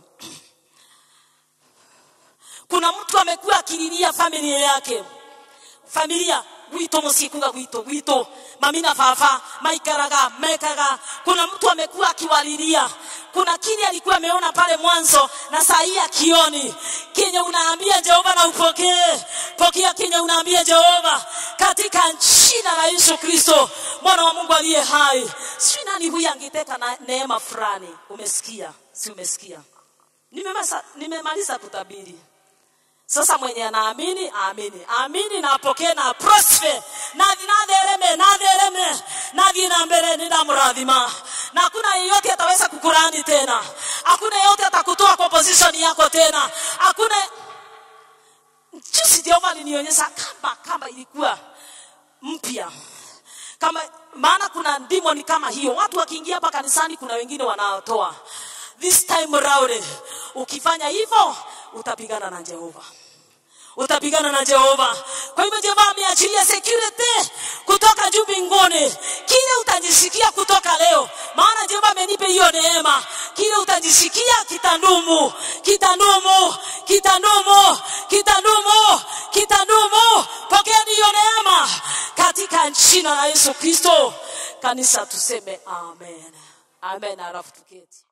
Speaker 1: Kuna mtu amekuwa akililia familia yake. Familia wito musikuga wito wito mamina fafa maikaraga mekaga. Kuna mtu amekuwa akiwalilia. Kuna kile alikuwa ameona pale mwanzo na saa hii akioni. Kenya unaambia Jehova na upokee. Pokea Kenya unaambia Jehova katika jina la Yesu Kristo mwana wa Mungu aliye hai. Si nani huyu angeteka na neema fulani? Umesikia? Si umesikia? Nimemaliza nimemaliza kutabiri. Sasa mwenye anaamini amini, amini na apokee na prosper. Na dinadhereme, nadhereme, na dina mbele nina mradhima. Na hakuna yeyote ataweza kukurani tena. Hakuna yeyote atakutoa kwa position yako tena. Hakuna Jusi Jehova alinionyesha kamba kamba ilikuwa mpya. Kama maana kuna demoni kama hiyo. Watu wakiingia hapa kanisani kuna wengine wanaotoa. This time around ukifanya hivyo utapigana na Jehova. Utapigana na Jehova. Kwa hivyo Jehova ameachilia security kutoka juu mbinguni. Kile utajisikia kutoka leo. Maana Jehova amenipa hiyo neema. Kile utajisikia kitandumu, kitandumu, kitandumu, kitandumu, kitandumu. Pokea hiyo neema katika jina la Yesu Kristo. Kanisa tuseme amen. Amen. Alafu tuketi.